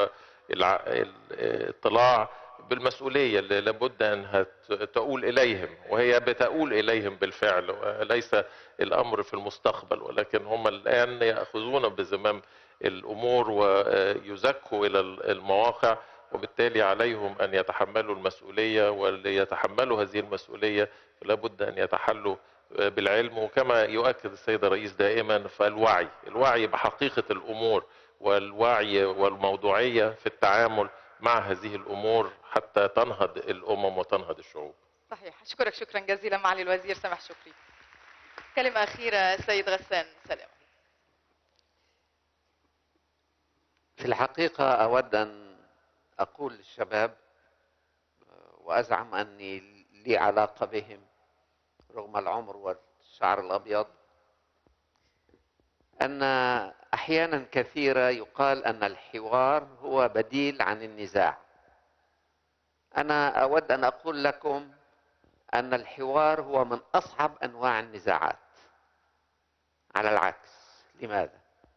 والاطلاع بالمسؤولية اللي لابد أنها تؤول إليهم، وهي بتؤول إليهم بالفعل، وليس الأمر في المستقبل، ولكن هم الآن يأخذون بزمام الأمور ويزكوا إلى المواقع، وبالتالي عليهم أن يتحملوا المسؤولية، وليتحملوا هذه المسؤولية لابد أن يتحلوا بالعلم. وكما يؤكد السيد الرئيس دائما، فالوعي بحقيقة الأمور، والوعي والموضوعية في التعامل مع هذه الأمور حتى تنهض الأمم وتنهض الشعوب. صحيح. أشكرك شكرا جزيلا معالي الوزير سامح شكري. كلمة أخيرة السيد غسان سلام. في الحقيقة أود أن أقول للشباب وأزعم أني لي علاقة بهم رغم العمر والشعر الأبيض، أن أحيانا كثيرة يقال أن الحوار هو بديل عن النزاع. أنا أود أن أقول لكم أن الحوار هو من أصعب أنواع النزاعات، على العكس. لماذا؟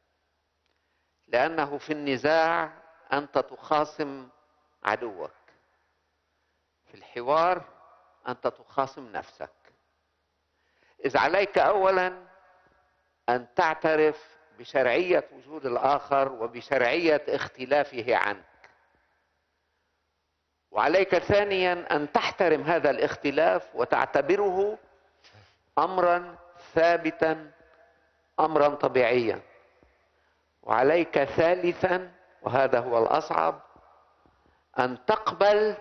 لأنه في النزاع أنت تخاصم عدوك، في الحوار أنت تخاصم نفسك. إذ عليك أولا أن تعترف بشرعية وجود الآخر وبشرعية اختلافه عنك، وعليك ثانيا أن تحترم هذا الاختلاف وتعتبره أمرا ثابتا، أمرا طبيعيا. وعليك ثالثا، وهذا هو الأصعب، أن تقبل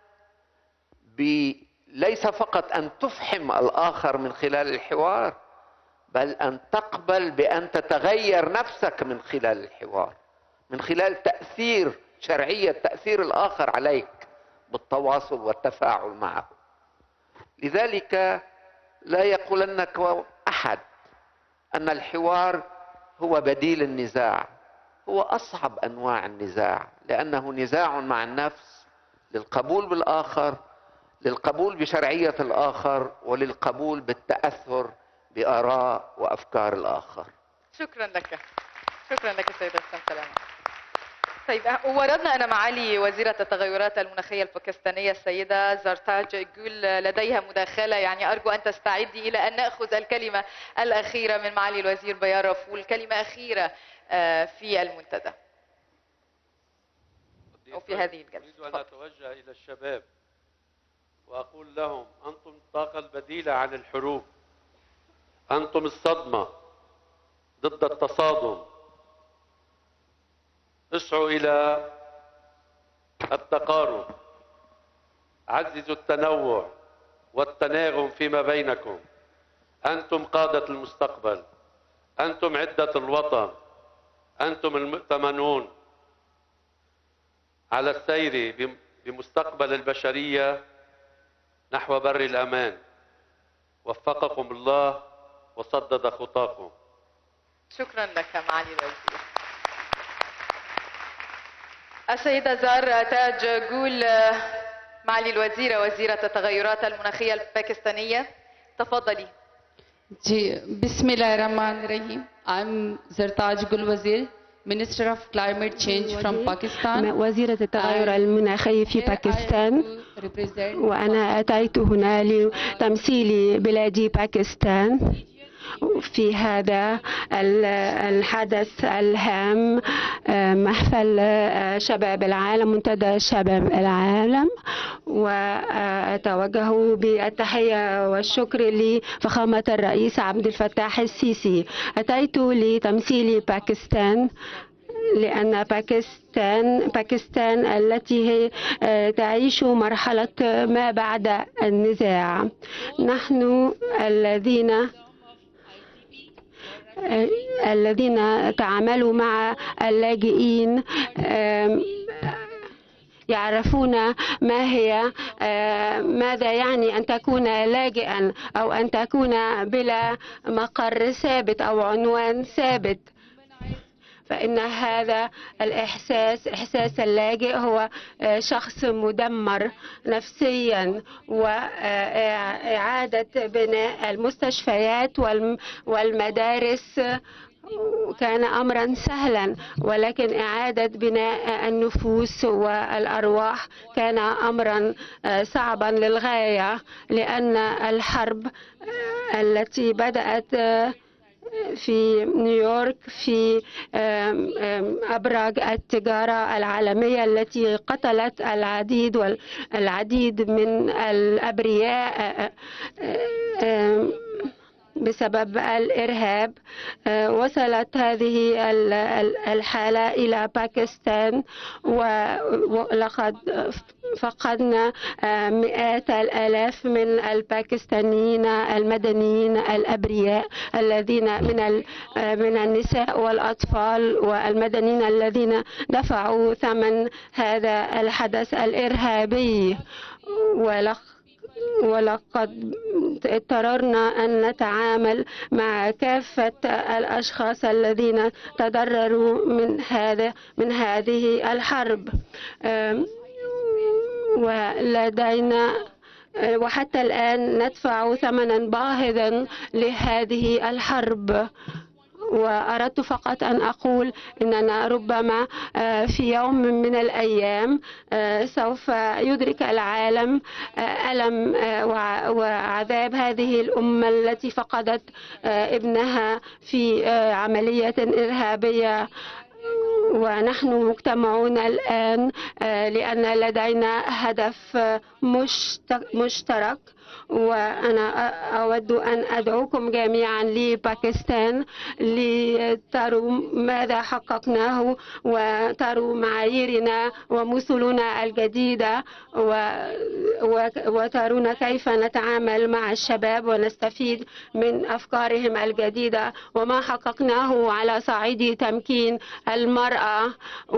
ليس فقط أن تفحم الآخر من خلال الحوار، بل أن تقبل بأن تتغير نفسك من خلال الحوار، من خلال شرعية تأثير الآخر عليك بالتواصل والتفاعل معه. لذلك لا يقولنك أحد أن الحوار هو بديل النزاع. هو أصعب أنواع النزاع، لأنه نزاع مع النفس للقبول بالآخر، للقبول بشرعية الآخر، وللقبول بالتأثر بآراء وأفكار الآخر. شكرا لك. شكرا لك سيد غسان سلامة. طيب، وردنا أن معالي وزيرة التغيرات المناخية الباكستانية السيدة زرتاج جول لديها مداخلة، يعني أرجو أن تستعدي إلى أن نأخذ الكلمة الأخيرة من معالي الوزير بيار رفول، كلمة أخيرة في المنتدى أو في هذه الجلسة. أريد أن أتوجه إلى الشباب وأقول لهم: أنتم الطاقة البديلة عن الحروب، أنتم الصدمة ضد التصادم. اسعوا إلى التقارب، عززوا التنوع والتناغم فيما بينكم. أنتم قادة المستقبل، أنتم عدة الوطن، أنتم المؤتمنون على السير بمستقبل البشرية نحو بر الأمان. وفقكم الله وسدد خطاكم. شكرا لك معالي الوزير. السيدة زار تاج جول معالي الوزيرة وزيرة التغيرات المناخية الباكستانية، تفضلي. जी बिस्मिल्लाहिर्रहमानिर्रहीम। I'm Zartaj Gul Wazir, Minister of Climate Change from Pakistan. وزيرة التغير المناخي في باكستان، وأنا أتيت هنا لتمثيل بلادي باكستان في هذا الحدث الهام، محفل شباب العالم، منتدى شباب العالم. وأتوجه بالتحية والشكر لفخامة الرئيس عبد الفتاح السيسي. أتيت لتمثيل باكستان لأن باكستان التي هي تعيش مرحلة ما بعد النزاع. نحن الذين تعاملوا مع اللاجئين يعرفون ماذا يعني أن تكون لاجئا أو أن تكون بلا مقر ثابت أو عنوان ثابت. فإن هذا الإحساس، إحساس اللاجئ، هو شخص مدمر نفسيا. وإعادة بناء المستشفيات والمدارس كان أمرا سهلا، ولكن إعادة بناء النفوس والأرواح كان أمرا صعبا للغاية، لأن الحرب التي بدأت في نيويورك في أبراج التجارة العالمية التي قتلت العديد من الأبرياء بسبب الإرهاب. وصلت هذه الحالة إلى باكستان، ولقد فقدنا مئات الآلاف من الباكستانيين المدنيين الأبرياء الذين من النساء والأطفال والمدنيين الذين دفعوا ثمن هذا الحدث الإرهابي. ولقد اضطررنا أن نتعامل مع كافة الأشخاص الذين تضرروا من هذه الحرب. وحتى الآن ندفع ثمنا باهظا لهذه الحرب. وأردت فقط أن أقول أننا ربما في يوم من الأيام سوف يدرك العالم ألم وعذاب هذه الأمة التي فقدت ابنها في عملية إرهابية. ونحن مجتمعون الآن لأن لدينا هدف مشترك. وأنا أود أن أدعوكم جميعا لباكستان لتروا ماذا حققناه وتروا معاييرنا ومثلنا الجديدة وترون كيف نتعامل مع الشباب ونستفيد من أفكارهم الجديدة وما حققناه على صعيد تمكين المرأة.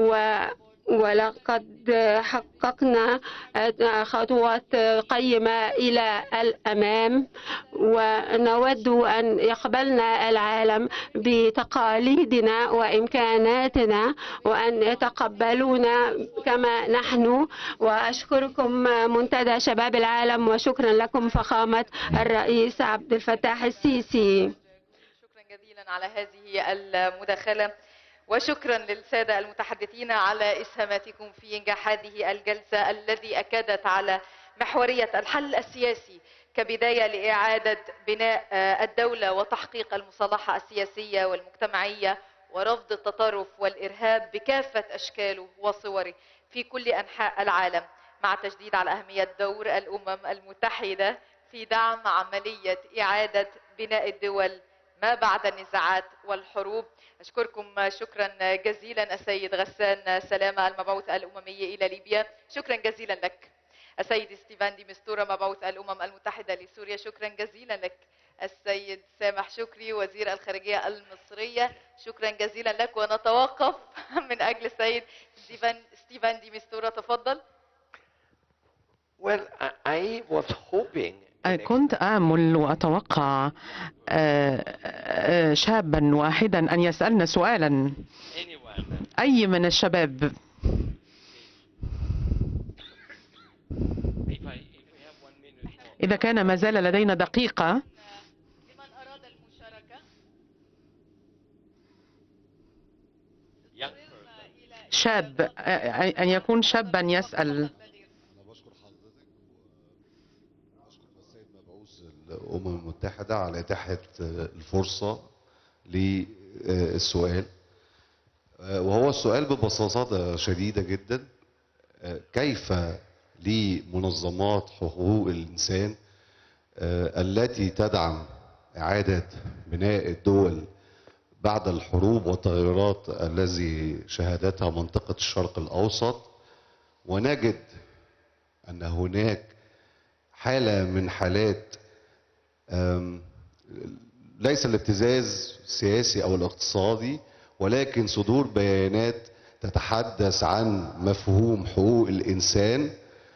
ولقد حققنا خطوات قيمة إلى الأمام، ونود أن يقبلنا العالم بتقاليدنا وإمكاناتنا وأن يتقبلونا كما نحن. وأشكركم منتدى شباب العالم، وشكرا لكم فخامة الرئيس عبد الفتاح السيسي. شكرا جزيلا على هذه المداخلة، وشكرا للسادة المتحدثين على إسهاماتكم في إنجاح هذه الجلسة الذي أكدت على محورية الحل السياسي كبداية لإعادة بناء الدولة وتحقيق المصالحة السياسية والمجتمعية ورفض التطرف والإرهاب بكافة أشكاله وصوره في كل أنحاء العالم، مع تشديد على أهمية دور الأمم المتحدة في دعم عملية إعادة بناء الدول ما بعد النزاعات والحروب. أشكركم شكرا جزيلا السيد غسان سلامة المبعوث الأممي إلى ليبيا، شكرا جزيلا لك. السيد ستيفان دي مستورة مبعوث الأمم المتحدة لسوريا، شكرا جزيلا لك. السيد سامح شكري وزير الخارجية المصرية، شكرا جزيلا لك. ونتوقف من أجل السيد ستيفان دي مستورة، تفضل. Well, I was hoping كنت آمل وأتوقع شابا واحدا أن يسألنا سؤالا، أي من الشباب. إذا كان ما زال لدينا دقيقة، لمن أراد المشاركة شاب، أن يكون شابا يسأل. الأمم المتحدة على إتاحة الفرصة للسؤال، وهو السؤال ببساطة شديدة جدا: كيف لمنظمات حقوق الإنسان التي تدعم إعادة بناء الدول بعد الحروب والتغيرات التي شهدتها منطقة الشرق الأوسط، ونجد أن هناك حالة من حالات ليس الابتزاز السياسي أو الاقتصادي، ولكن صدور بيانات تتحدث عن مفهوم حقوق الإنسان،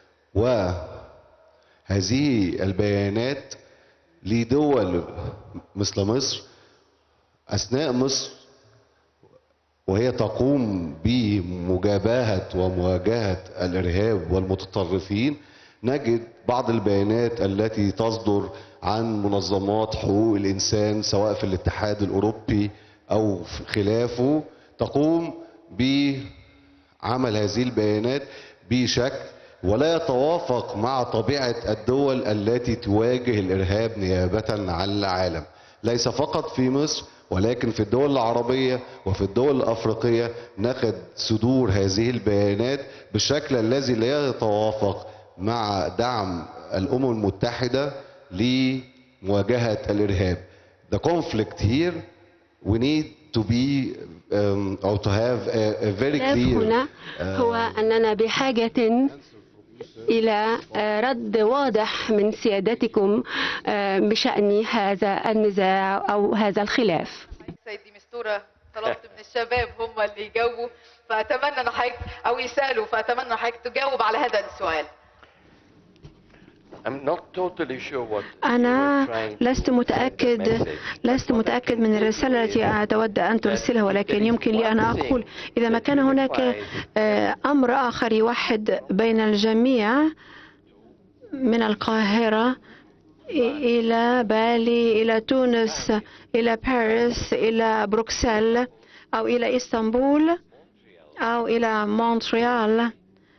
وهذه البيانات لدول مثل مصر أثناء مصر وهي تقوم بمجابهة ومواجهة الإرهاب والمتطرفين، نجد بعض البيانات التي تصدر عن منظمات حقوق الإنسان سواء في الاتحاد الأوروبي أو في خلافه تقوم بعمل هذه البيانات بشكل ولا يتوافق مع طبيعة الدول التي تواجه الإرهاب نيابة عن العالم، ليس فقط في مصر ولكن في الدول العربية وفي الدول الأفريقية. نجد صدور هذه البيانات بالشكل الذي لا يتوافق مع دعم الأمم المتحدة لمواجهة الإرهاب. the conflict here, we need to be or to have a very clear هنا هو أننا بحاجة إلى رد واضح من سيادتكم بشأن هذا النزاع أو هذا الخلاف. سيدي مستورة، طلبت من الشباب هم اللي يجاوبوا، فأتمنى أن حضرتك أو يسألوا، فأتمنى أن حضرتك تجاوب على هذا السؤال. أنا لست متأكد من الرسالة التي أتود أن ترسلها، ولكن يمكن لي أن أقول إذا ما كان هناك أمر آخر يوحد بين الجميع من القاهرة إلى بالي، إلى تونس، إلى باريس، إلى بروكسل، أو إلى إسطنبول، أو إلى مونتريال،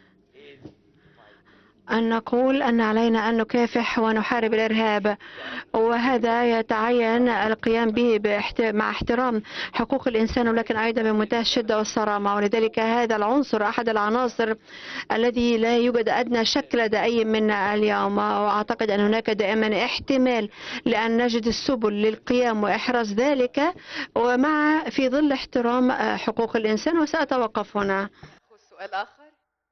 أن نقول أن علينا أن نكافح ونحارب الإرهاب، وهذا يتعين القيام به مع احترام حقوق الإنسان، ولكن أيضا بمنتهى الشدة والصرامة. ولذلك هذا العنصر أحد العناصر الذي لا يوجد أدنى شك لدى أي منا اليوم، وأعتقد أن هناك دائما احتمال لأن نجد السبل للقيام وإحراز ذلك، ومع في ظل احترام حقوق الإنسان. وسأتوقف هنا. سؤال آخر.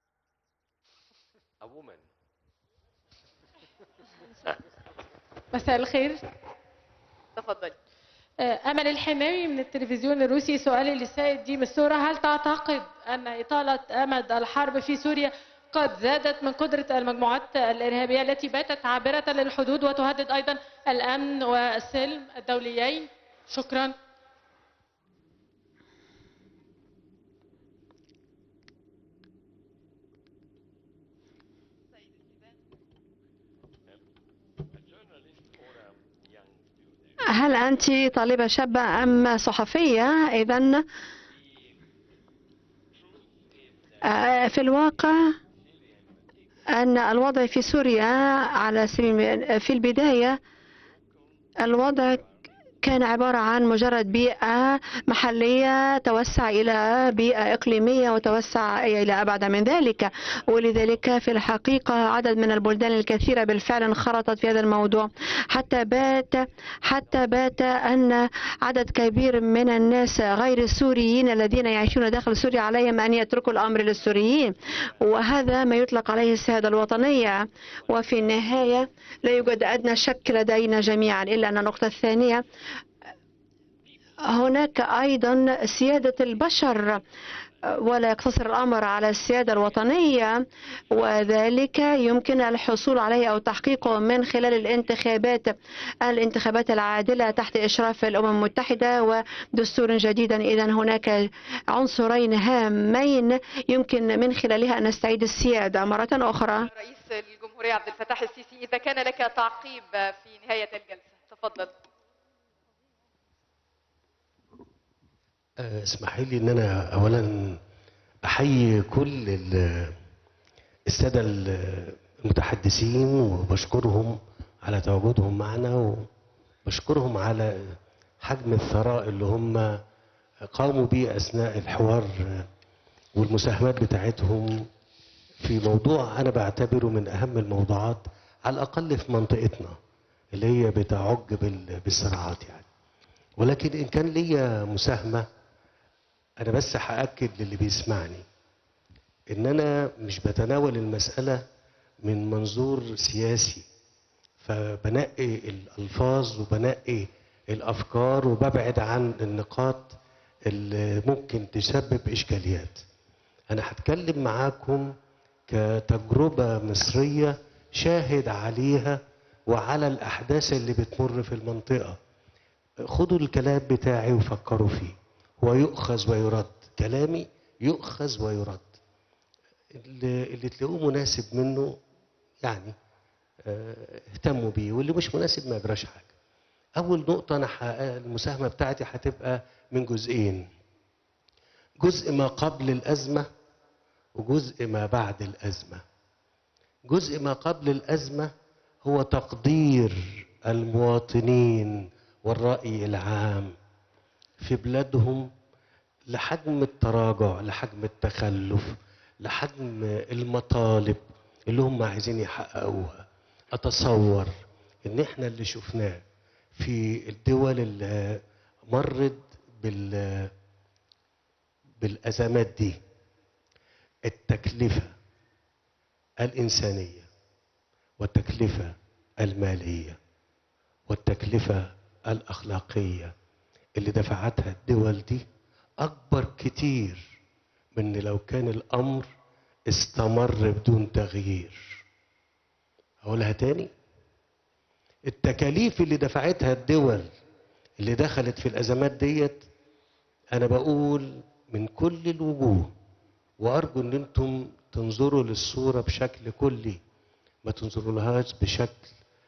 مساء الخير. تفضلي. أمل الحماوي من التلفزيون الروسي. سؤالي للسيد دي مستورة، هل تعتقد أن إطالة أمد الحرب في سوريا قد زادت من قدرة المجموعات الإرهابية التي باتت عابرة للحدود وتهدد أيضا الأمن والسلم الدوليين؟ شكرا. هل أنت طالبة شابة أم صحفية؟ إذن في الواقع أن الوضع في سوريا على سبيل في البداية الوضع كان عبارة عن مجرد بيئة محلية توسع إلى بيئة إقليمية وتوسع إلى أبعد من ذلك، ولذلك في الحقيقة عدد من البلدان الكثيرة بالفعل انخرطت في هذا الموضوع، حتى بات أن عدد كبير من الناس غير السوريين الذين يعيشون داخل سوريا عليهم أن يتركوا الأمر للسوريين، وهذا ما يطلق عليه السيادة الوطنية. وفي النهاية لا يوجد أدنى شك لدينا جميعا إلا أن النقطة الثانية هناك أيضا سيادة البشر، ولا يقتصر الأمر على السيادة الوطنية، وذلك يمكن الحصول عليه أو تحقيقه من خلال الانتخابات العادلة تحت إشراف الأمم المتحدة ودستور جديدا. إذن هناك عنصرين هامين يمكن من خلالها أن نستعيد السيادة مرة أخرى. رئيس الجمهورية عبد الفتاح السيسي، إذا كان لك تعقيب في نهاية الجلسة تفضل. اسمحي لي ان انا اولا احيي كل الساده المتحدثين وبشكرهم على تواجدهم معنا، وبشكرهم على حجم الثراء اللي هم قاموا به اثناء الحوار والمساهمات بتاعتهم في موضوع انا بعتبره من اهم الموضوعات على الاقل في منطقتنا اللي هي بتعج بالصراعات يعني. ولكن ان كان ليا مساهمه أنا بس هأكد للي بيسمعني إن أنا مش بتناول المسألة من منظور سياسي، فبنقي الألفاظ وبنقي الأفكار وببعد عن النقاط اللي ممكن تسبب إشكاليات. أنا هتكلم معاكم كتجربة مصرية شاهد عليها وعلى الأحداث اللي بتمر في المنطقة. خدوا الكلام بتاعي وفكروا فيه، ويؤخذ ويرد، كلامي يؤخذ ويرد، اللي تلاقوه مناسب منه يعني اهتموا بيه، واللي مش مناسب ما يجراش حاجه. اول نقطه انا المساهمه بتاعتي هتبقى من جزئين، جزء ما قبل الازمه وجزء ما بعد الازمه. جزء ما قبل الازمه هو تقدير المواطنين والراي العام في بلادهم لحجم التراجع، لحجم التخلف، لحجم المطالب اللي هم عايزين يحققوها. اتصور ان احنا اللي شفناه في الدول اللي مرت بالأزمات دي التكلفة الإنسانية والتكلفة المالية والتكلفة الأخلاقية اللي دفعتها الدول دي أكبر كتير من لو كان الأمر استمر بدون تغيير. أقولها تاني، التكاليف اللي دفعتها الدول اللي دخلت في الأزمات ديت، أنا بقول من كل الوجوه، وأرجو أن أنتم تنظروا للصورة بشكل كلي، ما تنظروا لهاش بشكل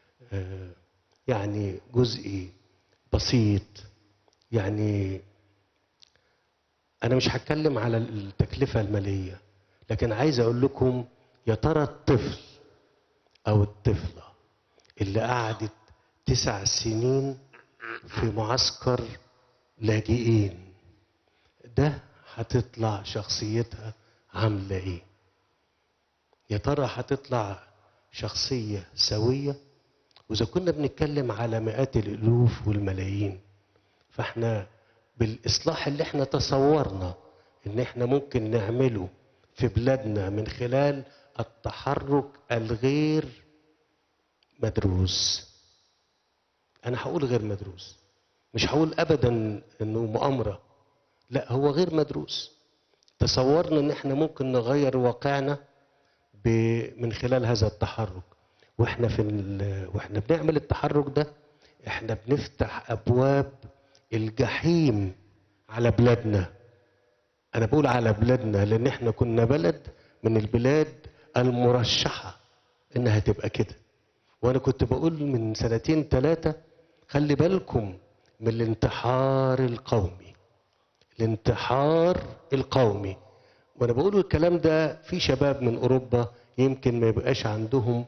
يعني جزئي بسيط. يعني أنا مش هتكلم على التكلفة المالية، لكن عايز أقول لكم يا ترى الطفل أو الطفلة اللي قعدت 9 سنين في معسكر لاجئين ده هتطلع شخصيتها عاملة إيه؟ يا ترى هتطلع شخصية سوية؟ وإذا كنا بنتكلم على مئات الألوف والملايين، فإحنا بالإصلاح اللي إحنا تصورنا إن إحنا ممكن نعمله في بلادنا من خلال التحرك الغير مدروس. أنا هقول غير مدروس، مش هقول أبدا إنه مؤامرة، لا، هو غير مدروس. تصورنا إن إحنا ممكن نغير واقعنا من خلال هذا التحرك، وإحنا وإحنا بنعمل التحرك ده إحنا بنفتح أبواب الجحيم على بلادنا. أنا بقول على بلادنا لأن إحنا كنا بلد من البلاد المرشحة إنها تبقى كده. وأنا كنت بقول من 2 3 سنين خلي بالكم من الانتحار القومي، الانتحار القومي. وأنا بقول الكلام ده في شباب من أوروبا يمكن ما يبقاش عندهم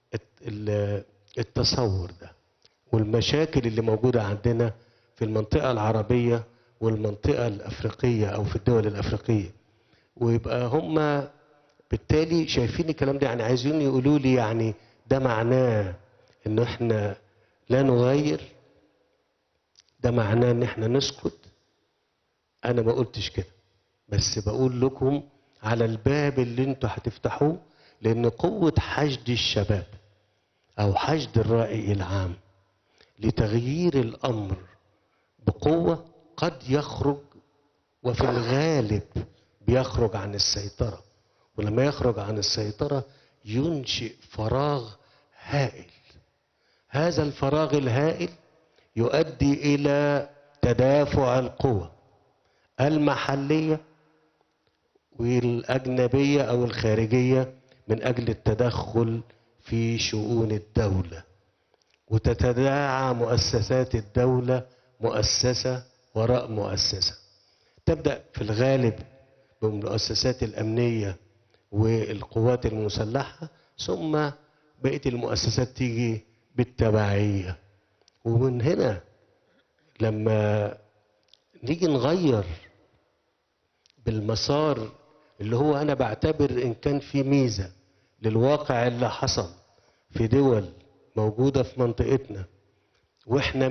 التصور ده، والمشاكل اللي موجودة عندنا في المنطقة العربية والمنطقة الأفريقية أو في الدول الأفريقية، ويبقى هم بالتالي شايفين الكلام ده، يعني عايزين يقولوا لي يعني ده معناه إنه إحنا لا نغير، ده معناه إن إحنا نسكت. أنا ما قلتش كده، بس بقول لكم على الباب اللي انتوا هتفتحوه، لأن قوة حشد الشباب أو حشد الرأي العام لتغيير الأمر بقوة قد يخرج، وفي الغالب بيخرج عن السيطرة، ولما يخرج عن السيطرة ينشئ فراغ هائل. هذا الفراغ الهائل يؤدي إلى تدافع القوى المحلية والأجنبية أو الخارجية من أجل التدخل في شؤون الدولة، وتتداعى مؤسسات الدولة مؤسسة وراء مؤسسة. تبدأ في الغالب بالمؤسسات الأمنية والقوات المسلحة، ثم بقية المؤسسات تيجي بالتبعية. ومن هنا لما نيجي نغير بالمسار اللي هو أنا بعتبر إن كان في ميزة للواقع اللي حصل في دول موجودة في منطقتنا وإحنا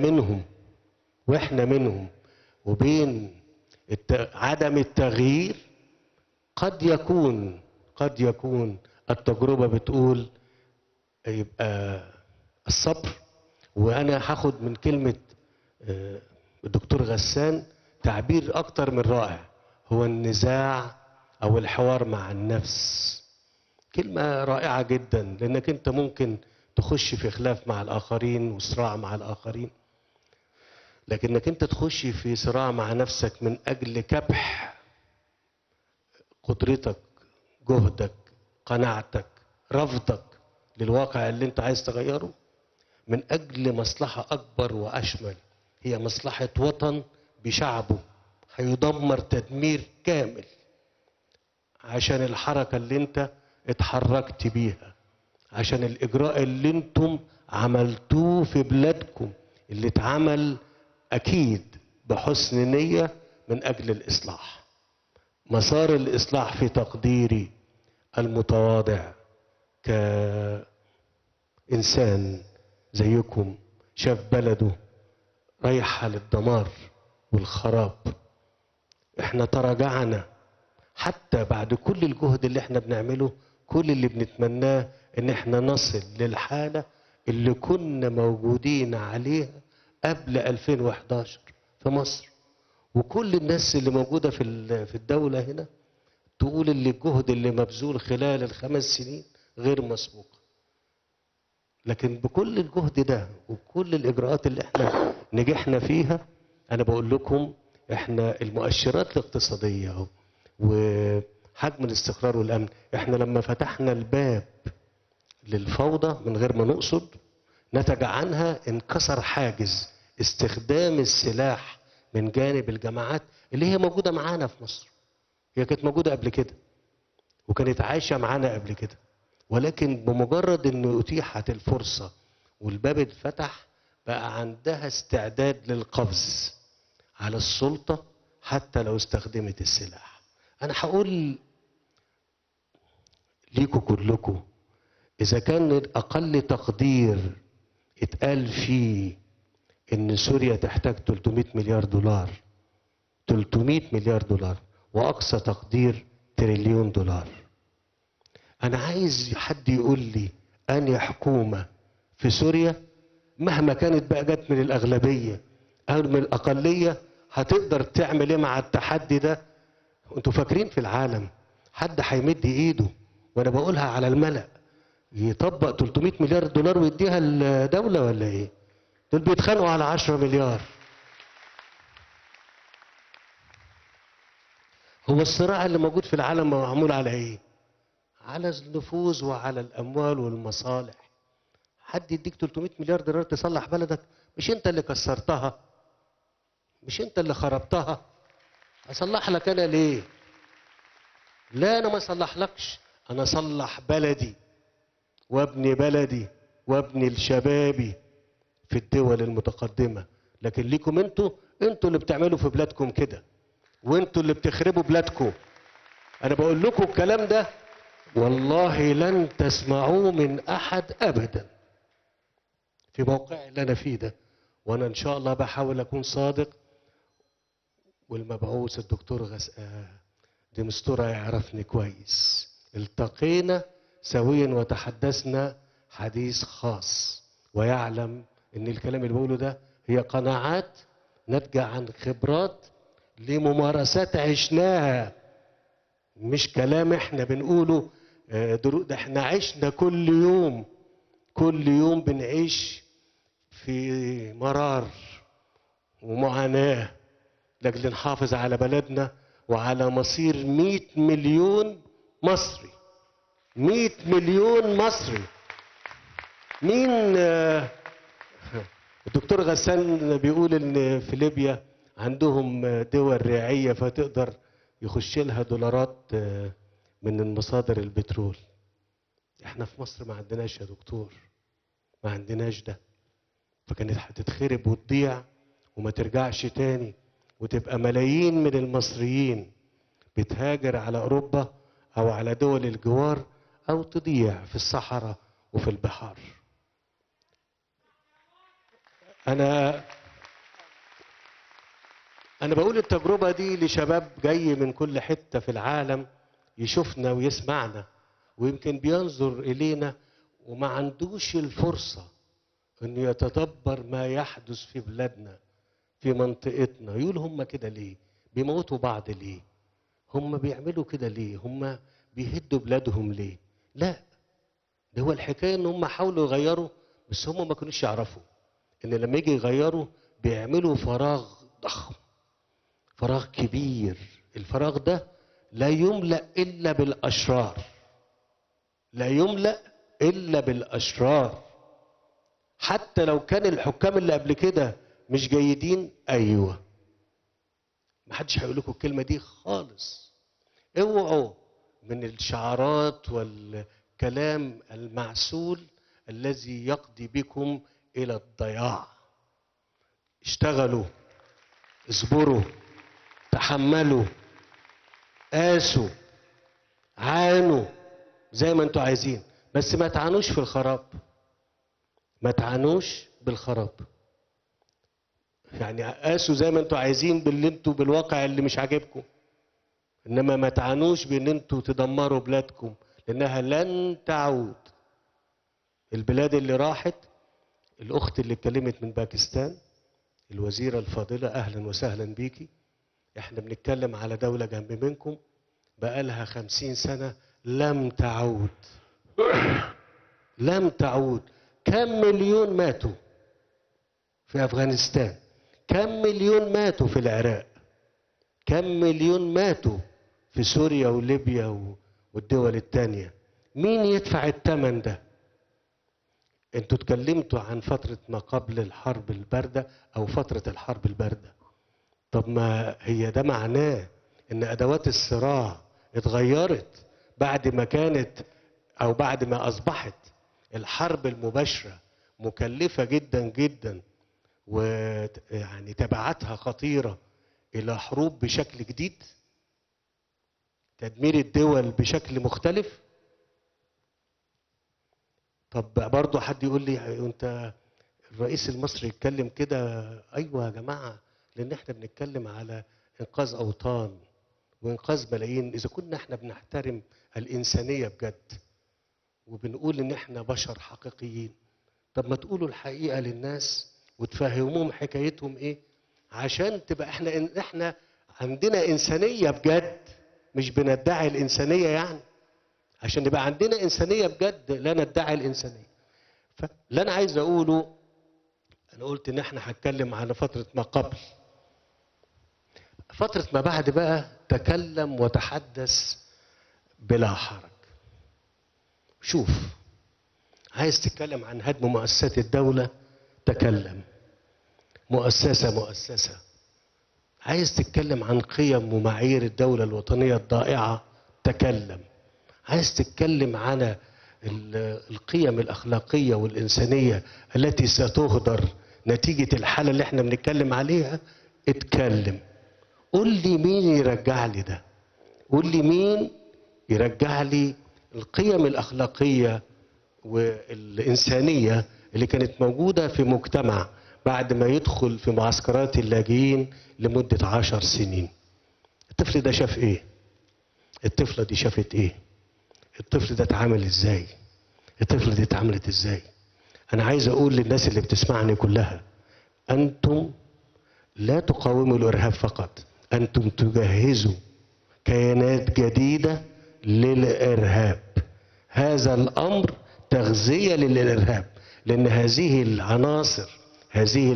منهم وبين عدم التغيير، قد يكون التجربة بتقول يبقى الصبر. وأنا هاخد من كلمة الدكتور غسان تعبير أكتر من رائع، هو النزاع أو الحوار مع النفس. كلمة رائعة جدا، لأنك أنت ممكن تخش في خلاف مع الآخرين وصراع مع الآخرين، لكنك أنت تخش في صراع مع نفسك من أجل كبح قدرتك، جهدك، قناعتك، رفضك للواقع اللي أنت عايز تغيره، من أجل مصلحة أكبر وأشمل، هي مصلحة وطن بشعبه هيدمر تدمير كامل عشان الحركة اللي أنت اتحركت بيها، عشان الإجراء اللي أنتم عملتوه في بلادكم اللي اتعمل أكيد بحسن نية من أجل الإصلاح. مسار الإصلاح في تقديري المتواضع كإنسان زيكم شاف بلده رايحة للدمار والخراب. احنا تراجعنا حتى بعد كل الجهد اللي احنا بنعمله. كل اللي بنتمناه ان احنا نصل للحالة اللي كنا موجودين عليها قبل 2011 في مصر. وكل الناس اللي موجودة في الدولة هنا تقول اللي الجهد اللي مبذول خلال ال5 سنين غير مسبوق. لكن بكل الجهد ده وكل الإجراءات اللي احنا نجحنا فيها، أنا بقول لكم احنا المؤشرات الاقتصادية وحجم الاستقرار والأمن، احنا لما فتحنا الباب للفوضى من غير ما نقصد، نتج عنها انكسر حاجز استخدام السلاح من جانب الجماعات اللي هي موجودة معانا في مصر. هي كانت موجودة قبل كده وكانت عايشة معانا قبل كده، ولكن بمجرد ان اتيحت الفرصة والباب اتفتح بقى عندها استعداد للقفز على السلطة حتى لو استخدمت السلاح. انا هقول ليكوا كلكم، اذا كان اقل تقدير اتقال فيه ان سوريا تحتاج 300 مليار دولار، 300 مليار دولار، واقصى تقدير تريليون دولار. انا عايز حد يقول لي انهي حكومة في سوريا مهما كانت بقى جت من الاغلبية او من الاقلية هتقدر تعمل ايه مع التحدي ده؟ انتوا فاكرين في العالم حد هيمد ايده وانا بقولها على الملأ يطبق 300 مليار دولار ويديها الدولة ولا ايه؟ دول بيتخانقوا على 10 مليار. هو الصراع اللي موجود في العالم معمول على ايه؟ على النفوذ وعلى الاموال والمصالح. حد يديك 300 مليار دولار تصلح بلدك؟ مش انت اللي كسرتها، مش انت اللي خربتها. اصلح لك انا ليه؟ لا انا ما اصلحلكش، انا اصلح بلدي وابني بلدي وابني لشبابي في الدول المتقدمة. لكن ليكم انتوا اللي بتعملوا في بلادكم كده، وانتوا اللي بتخربوا بلادكم. انا بقول لكم الكلام ده والله لن تسمعوه من احد ابدا في موقعي اللي انا فيه ده. وانا ان شاء الله بحاول اكون صادق، والمبعوث الدكتور ديمستورا يعرفني كويس. التقينا سويا وتحدثنا حديث خاص، ويعلم ان الكلام اللي بقوله ده هي قناعات ناتجة عن خبرات لممارسات عشناها، مش كلام احنا بنقوله. ده احنا عشنا كل يوم بنعيش في مرار ومعاناة لأجل نحافظ على بلدنا وعلى مصير 100 مليون مصري. 100 مليون مصري. مين الدكتور غسان بيقول ان في ليبيا عندهم دول ريعية فتقدر يخش لها دولارات من المصادر البترول. احنا في مصر ما عندناش يا دكتور، ما عندناش ده. فكانت هتتخرب وتضيع وما ترجعش تاني، وتبقى ملايين من المصريين بتهاجر على اوروبا او على دول الجوار او تضيع في الصحراء وفي البحار. انا بقول التجربة دي لشباب جاي من كل حتة في العالم يشوفنا ويسمعنا، ويمكن بينظر إلينا وما عندوش الفرصة أنه يتدبر ما يحدث في بلادنا في منطقتنا. يقول هم كده ليه؟ بيموتوا بعض ليه؟ هم بيعملوا كده ليه؟ هم بيهدوا بلادهم ليه؟ لا، ده هو الحكاية أن هم حاولوا يغيروا، بس هم ما كانوش يعرفوا أن لما يجي يغيروا بيعملوا فراغ ضخم، فراغ كبير. الفراغ ده لا يملأ إلا بالأشرار، لا يملأ إلا بالأشرار. حتى لو كان الحكام اللي قبل كده مش جيدين، أيوة، محدش هيقول لكم الكلمة دي خالص. اوعوا من الشعارات والكلام المعسول الذي يقضي بكم إلى الضياع. اشتغلوا، اصبروا، تحملوا، قاسوا، عانوا زي ما انتوا عايزين، بس ما تعانوش في الخراب، ما تعانوش بالخراب. يعني قاسوا زي ما انتوا عايزين باللي انتوا بالواقع اللي مش عاجبكم، انما ما تعنوش بان انتوا تدمروا بلادكم لانها لن تعود. البلاد اللي راحت، الاخت اللي اتكلمت من باكستان الوزيره الفاضله، اهلا وسهلا بيكي. احنا بنتكلم على دوله جنب منكم بقالها 50 سنه لم تعود. لم تعود. كم مليون ماتوا في افغانستان، كم مليون ماتوا في العراق، كم مليون ماتوا في سوريا وليبيا والدول التانية. مين يدفع الثمن ده؟ انتوا اتكلمتوا عن فترة ما قبل الحرب الباردة او فترة الحرب الباردة. طب ما هي ده معناه ان ادوات الصراع اتغيرت بعد ما كانت او بعد ما اصبحت الحرب المباشرة مكلفة جدا جدا ويعني تبعاتها خطيرة الى حروب بشكل جديد، تدمير الدول بشكل مختلف. طب برضه حد يقول لي انت الرئيس المصري يتكلم كده. ايوه يا جماعه، لان احنا بنتكلم على انقاذ اوطان وانقاذ ملايين. اذا كنا احنا بنحترم الانسانيه بجد وبنقول ان احنا بشر حقيقيين، طب ما تقولوا الحقيقه للناس وتفهموهم حكايتهم ايه، عشان تبقى احنا عندنا انسانيه بجد، مش بندعي الانسانيه يعني. عشان يبقى عندنا انسانيه بجد لا ندعي الانسانيه. فاللي انا عايز اقوله، انا قلت ان احنا هنتكلم على فتره ما قبل. فتره ما بعد بقى تكلم وتحدث بلا حرج. شوف، عايز تتكلم عن هدم مؤسسات الدوله، تكلم مؤسسه. عايز تتكلم عن قيم ومعايير الدوله الوطنيه الضائعه، تكلم. عايز تتكلم على القيم الأخلاقية والإنسانية التي ستهدر نتيجة الحالة اللي احنا بنتكلم عليها، اتكلم. قول لي مين يرجع لي ده، قول لي مين يرجع لي القيم الأخلاقية والإنسانية اللي كانت موجودة في مجتمع بعد ما يدخل في معسكرات اللاجئين لمدة 10 سنين. الطفل ده شاف ايه؟ الطفلة دي شافت ايه؟ الطفل ده اتعامل ازاي؟ الطفل دي اتعاملت ازاي؟ انا عايز اقول للناس اللي بتسمعني كلها، انتم لا تقاوموا الارهاب فقط، انتم تجهزوا كيانات جديدة للارهاب. هذا الامر تغذية للارهاب، لان هذه العناصر، هذه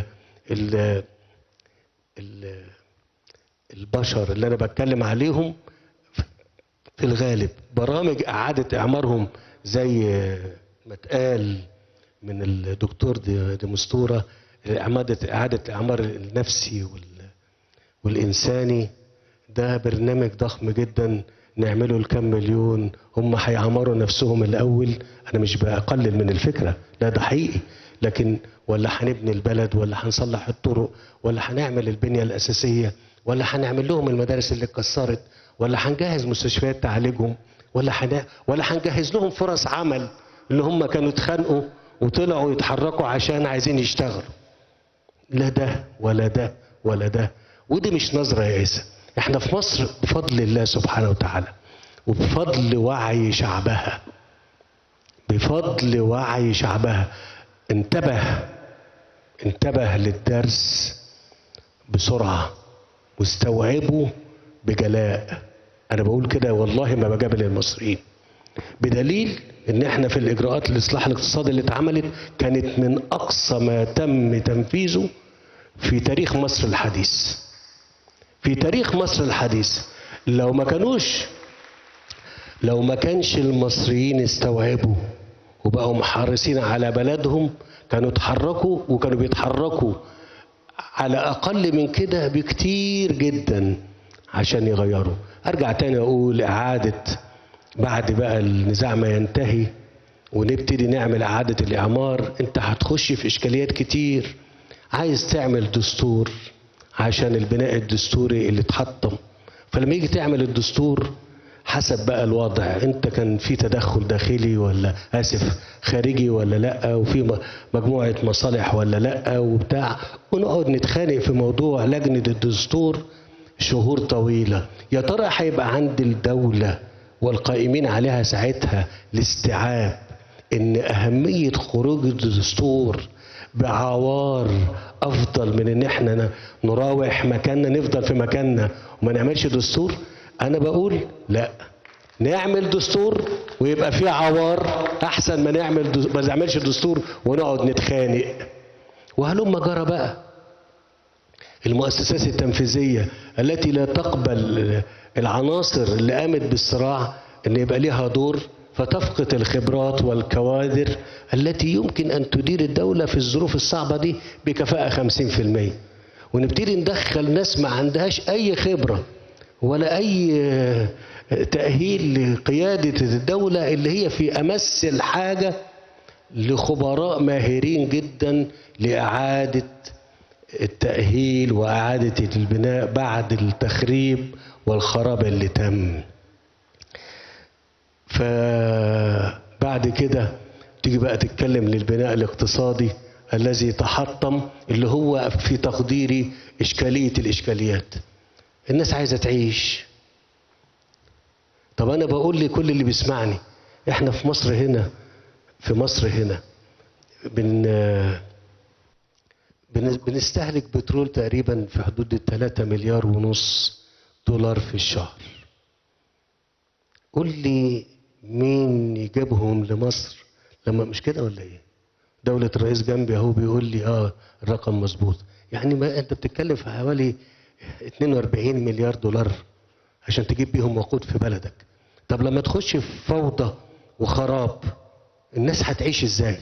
البشر اللي انا بتكلم عليهم في الغالب برامج إعادة إعمارهم زي ما اتقال من الدكتور دي مستورة، إعادة إعمار النفسي والإنساني. ده برنامج ضخم جدا نعمله لكم مليون. هم هيعمروا نفسهم الأول. أنا مش بقلل من الفكرة، لا ده حقيقي، لكن ولا هنبني البلد، ولا هنصلح الطرق، ولا هنعمل البنية الأساسية، ولا هنعمل لهم المدارس اللي اتكسرت، ولا هنجهز مستشفيات تعالجهم، ولا هنجهز لهم فرص عمل اللي هم كانوا اتخانقوا وطلعوا يتحركوا عشان عايزين يشتغلوا. لا ده ولا ده ولا ده. ودي مش نظرة يائسة. احنا في مصر بفضل الله سبحانه وتعالى وبفضل وعي شعبها، بفضل وعي شعبها انتبه للدرس بسرعة واستوعبوا بجلاء. انا بقول كده والله ما بجامل المصريين، بدليل ان احنا في الاجراءات الاصلاح الاقتصادي اللي اتعملت كانت من اقصى ما تم تنفيذه في تاريخ مصر الحديث. في تاريخ مصر الحديث لو ما كانش المصريين استوعبوا وبقوا محرصين على بلدهم، كانوا اتحركوا وكانوا بيتحركوا على اقل من كده بكتير جدا عشان يغيروا. ارجع تاني اقول اعادة، بعد بقى النزاع ما ينتهي ونبتدي نعمل اعادة الاعمار، انت هتخش في اشكاليات كتير. عايز تعمل دستور عشان البناء الدستوري اللي اتحطم، فلما يجي تعمل الدستور حسب بقى الوضع، انت كان في تدخل داخلي ولا اسف خارجي ولا لا، وفي مجموعه مصالح ولا لا وبتاع، ونقعد نتخانق في موضوع لجنه الدستور شهور طويله. يا ترى هيبقى عند الدوله والقائمين عليها ساعتها الاستيعاب ان اهميه خروج الدستور بعوار افضل من ان احنا نراوح مكاننا، نفضل في مكاننا وما نعملش دستور؟ انا بقول لا، نعمل دستور ويبقى فيه عوار احسن ما ما نعملش دستور ونقعد نتخانق. وهلم جرى بقى المؤسسات التنفيذيه التي لا تقبل العناصر اللي قامت بالصراع ان يبقى ليها دور، فتفقد الخبرات والكوادر التي يمكن ان تدير الدوله في الظروف الصعبه دي بكفاءه 50%، ونبتدي ندخل ناس ما عندهاش اي خبره ولا أي تأهيل لقيادة الدولة اللي هي في أمس الحاجة لخبراء ماهرين جدا لإعادة التأهيل وإعادة البناء بعد التخريب والخراب اللي تم. فبعد كده تيجي بقى تتكلم للبناء الاقتصادي الذي تحطم، اللي هو في تقديري إشكالية الإشكاليات. الناس عايزة تعيش. طب أنا بقول لكل اللي بيسمعني، إحنا في مصر هنا بنستهلك بترول تقريبا في حدود 3 مليار ونص دولار في الشهر. قول لي مين يجيبهم لمصر لما مش كده ولا ايه؟ دولة الرئيس جنبي اهو بيقول لي الرقم مظبوط. يعني ما انت بتتكلم في حوالي 42 مليار دولار عشان تجيب بيهم وقود في بلدك. طب لما تخش في فوضى وخراب الناس هتعيش ازاي؟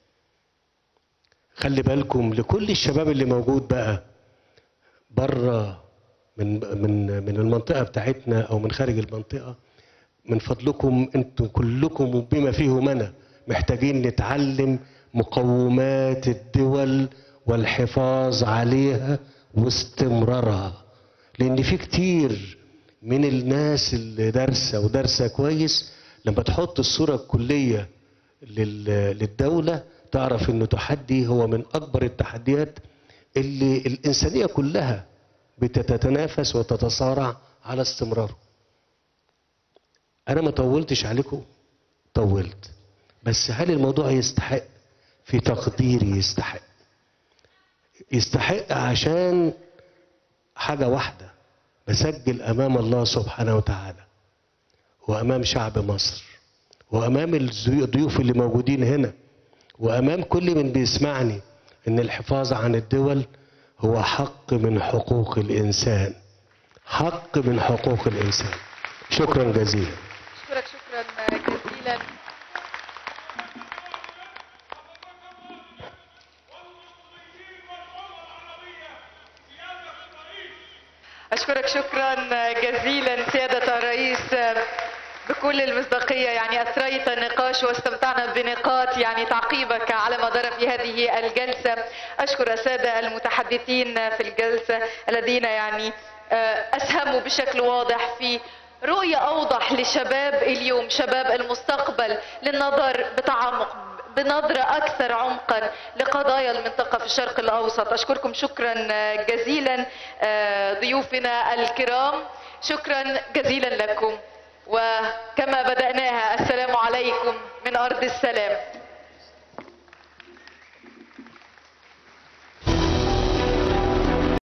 خلي بالكم لكل الشباب اللي موجود بقى بره من المنطقة بتاعتنا او من خارج المنطقة، من فضلكم انتم كلكم وبما فيهم انا محتاجين نتعلم مقومات الدول والحفاظ عليها واستمرارها، لان في كتير من الناس اللي دارسه ودارسه كويس لما تحط الصوره الكليه للدوله تعرف انه تحدي هو من اكبر التحديات اللي الانسانيه كلها بتتنافس وتتصارع على استمراره. انا ما طولتش عليكم، طولت، بس هل الموضوع يستحق؟ في تقديري يستحق عشان حاجة واحدة، بسجل أمام الله سبحانه وتعالى وأمام شعب مصر وأمام الضيوف اللي موجودين هنا وأمام كل من بيسمعني إن الحفاظ عن الدول هو حق من حقوق الإنسان، حق من حقوق الإنسان. شكرا جزيلا. أشكرك شكرا جزيلا. أشكرك شكرا جزيلا سيادة الرئيس بكل المصداقية، يعني أثريت النقاش واستمتعنا بنقاط يعني تعقيبك على مدار في هذه الجلسة. أشكر السادة المتحدثين في الجلسة الذين يعني أسهموا بشكل واضح في رؤية أوضح لشباب اليوم، شباب المستقبل، للنظر بتعمق بنظرة أكثر عمقا لقضايا المنطقة في الشرق الأوسط. أشكركم شكرا جزيلا ضيوفنا الكرام، شكرا جزيلا لكم، وكما بدأناها السلام عليكم من أرض السلام.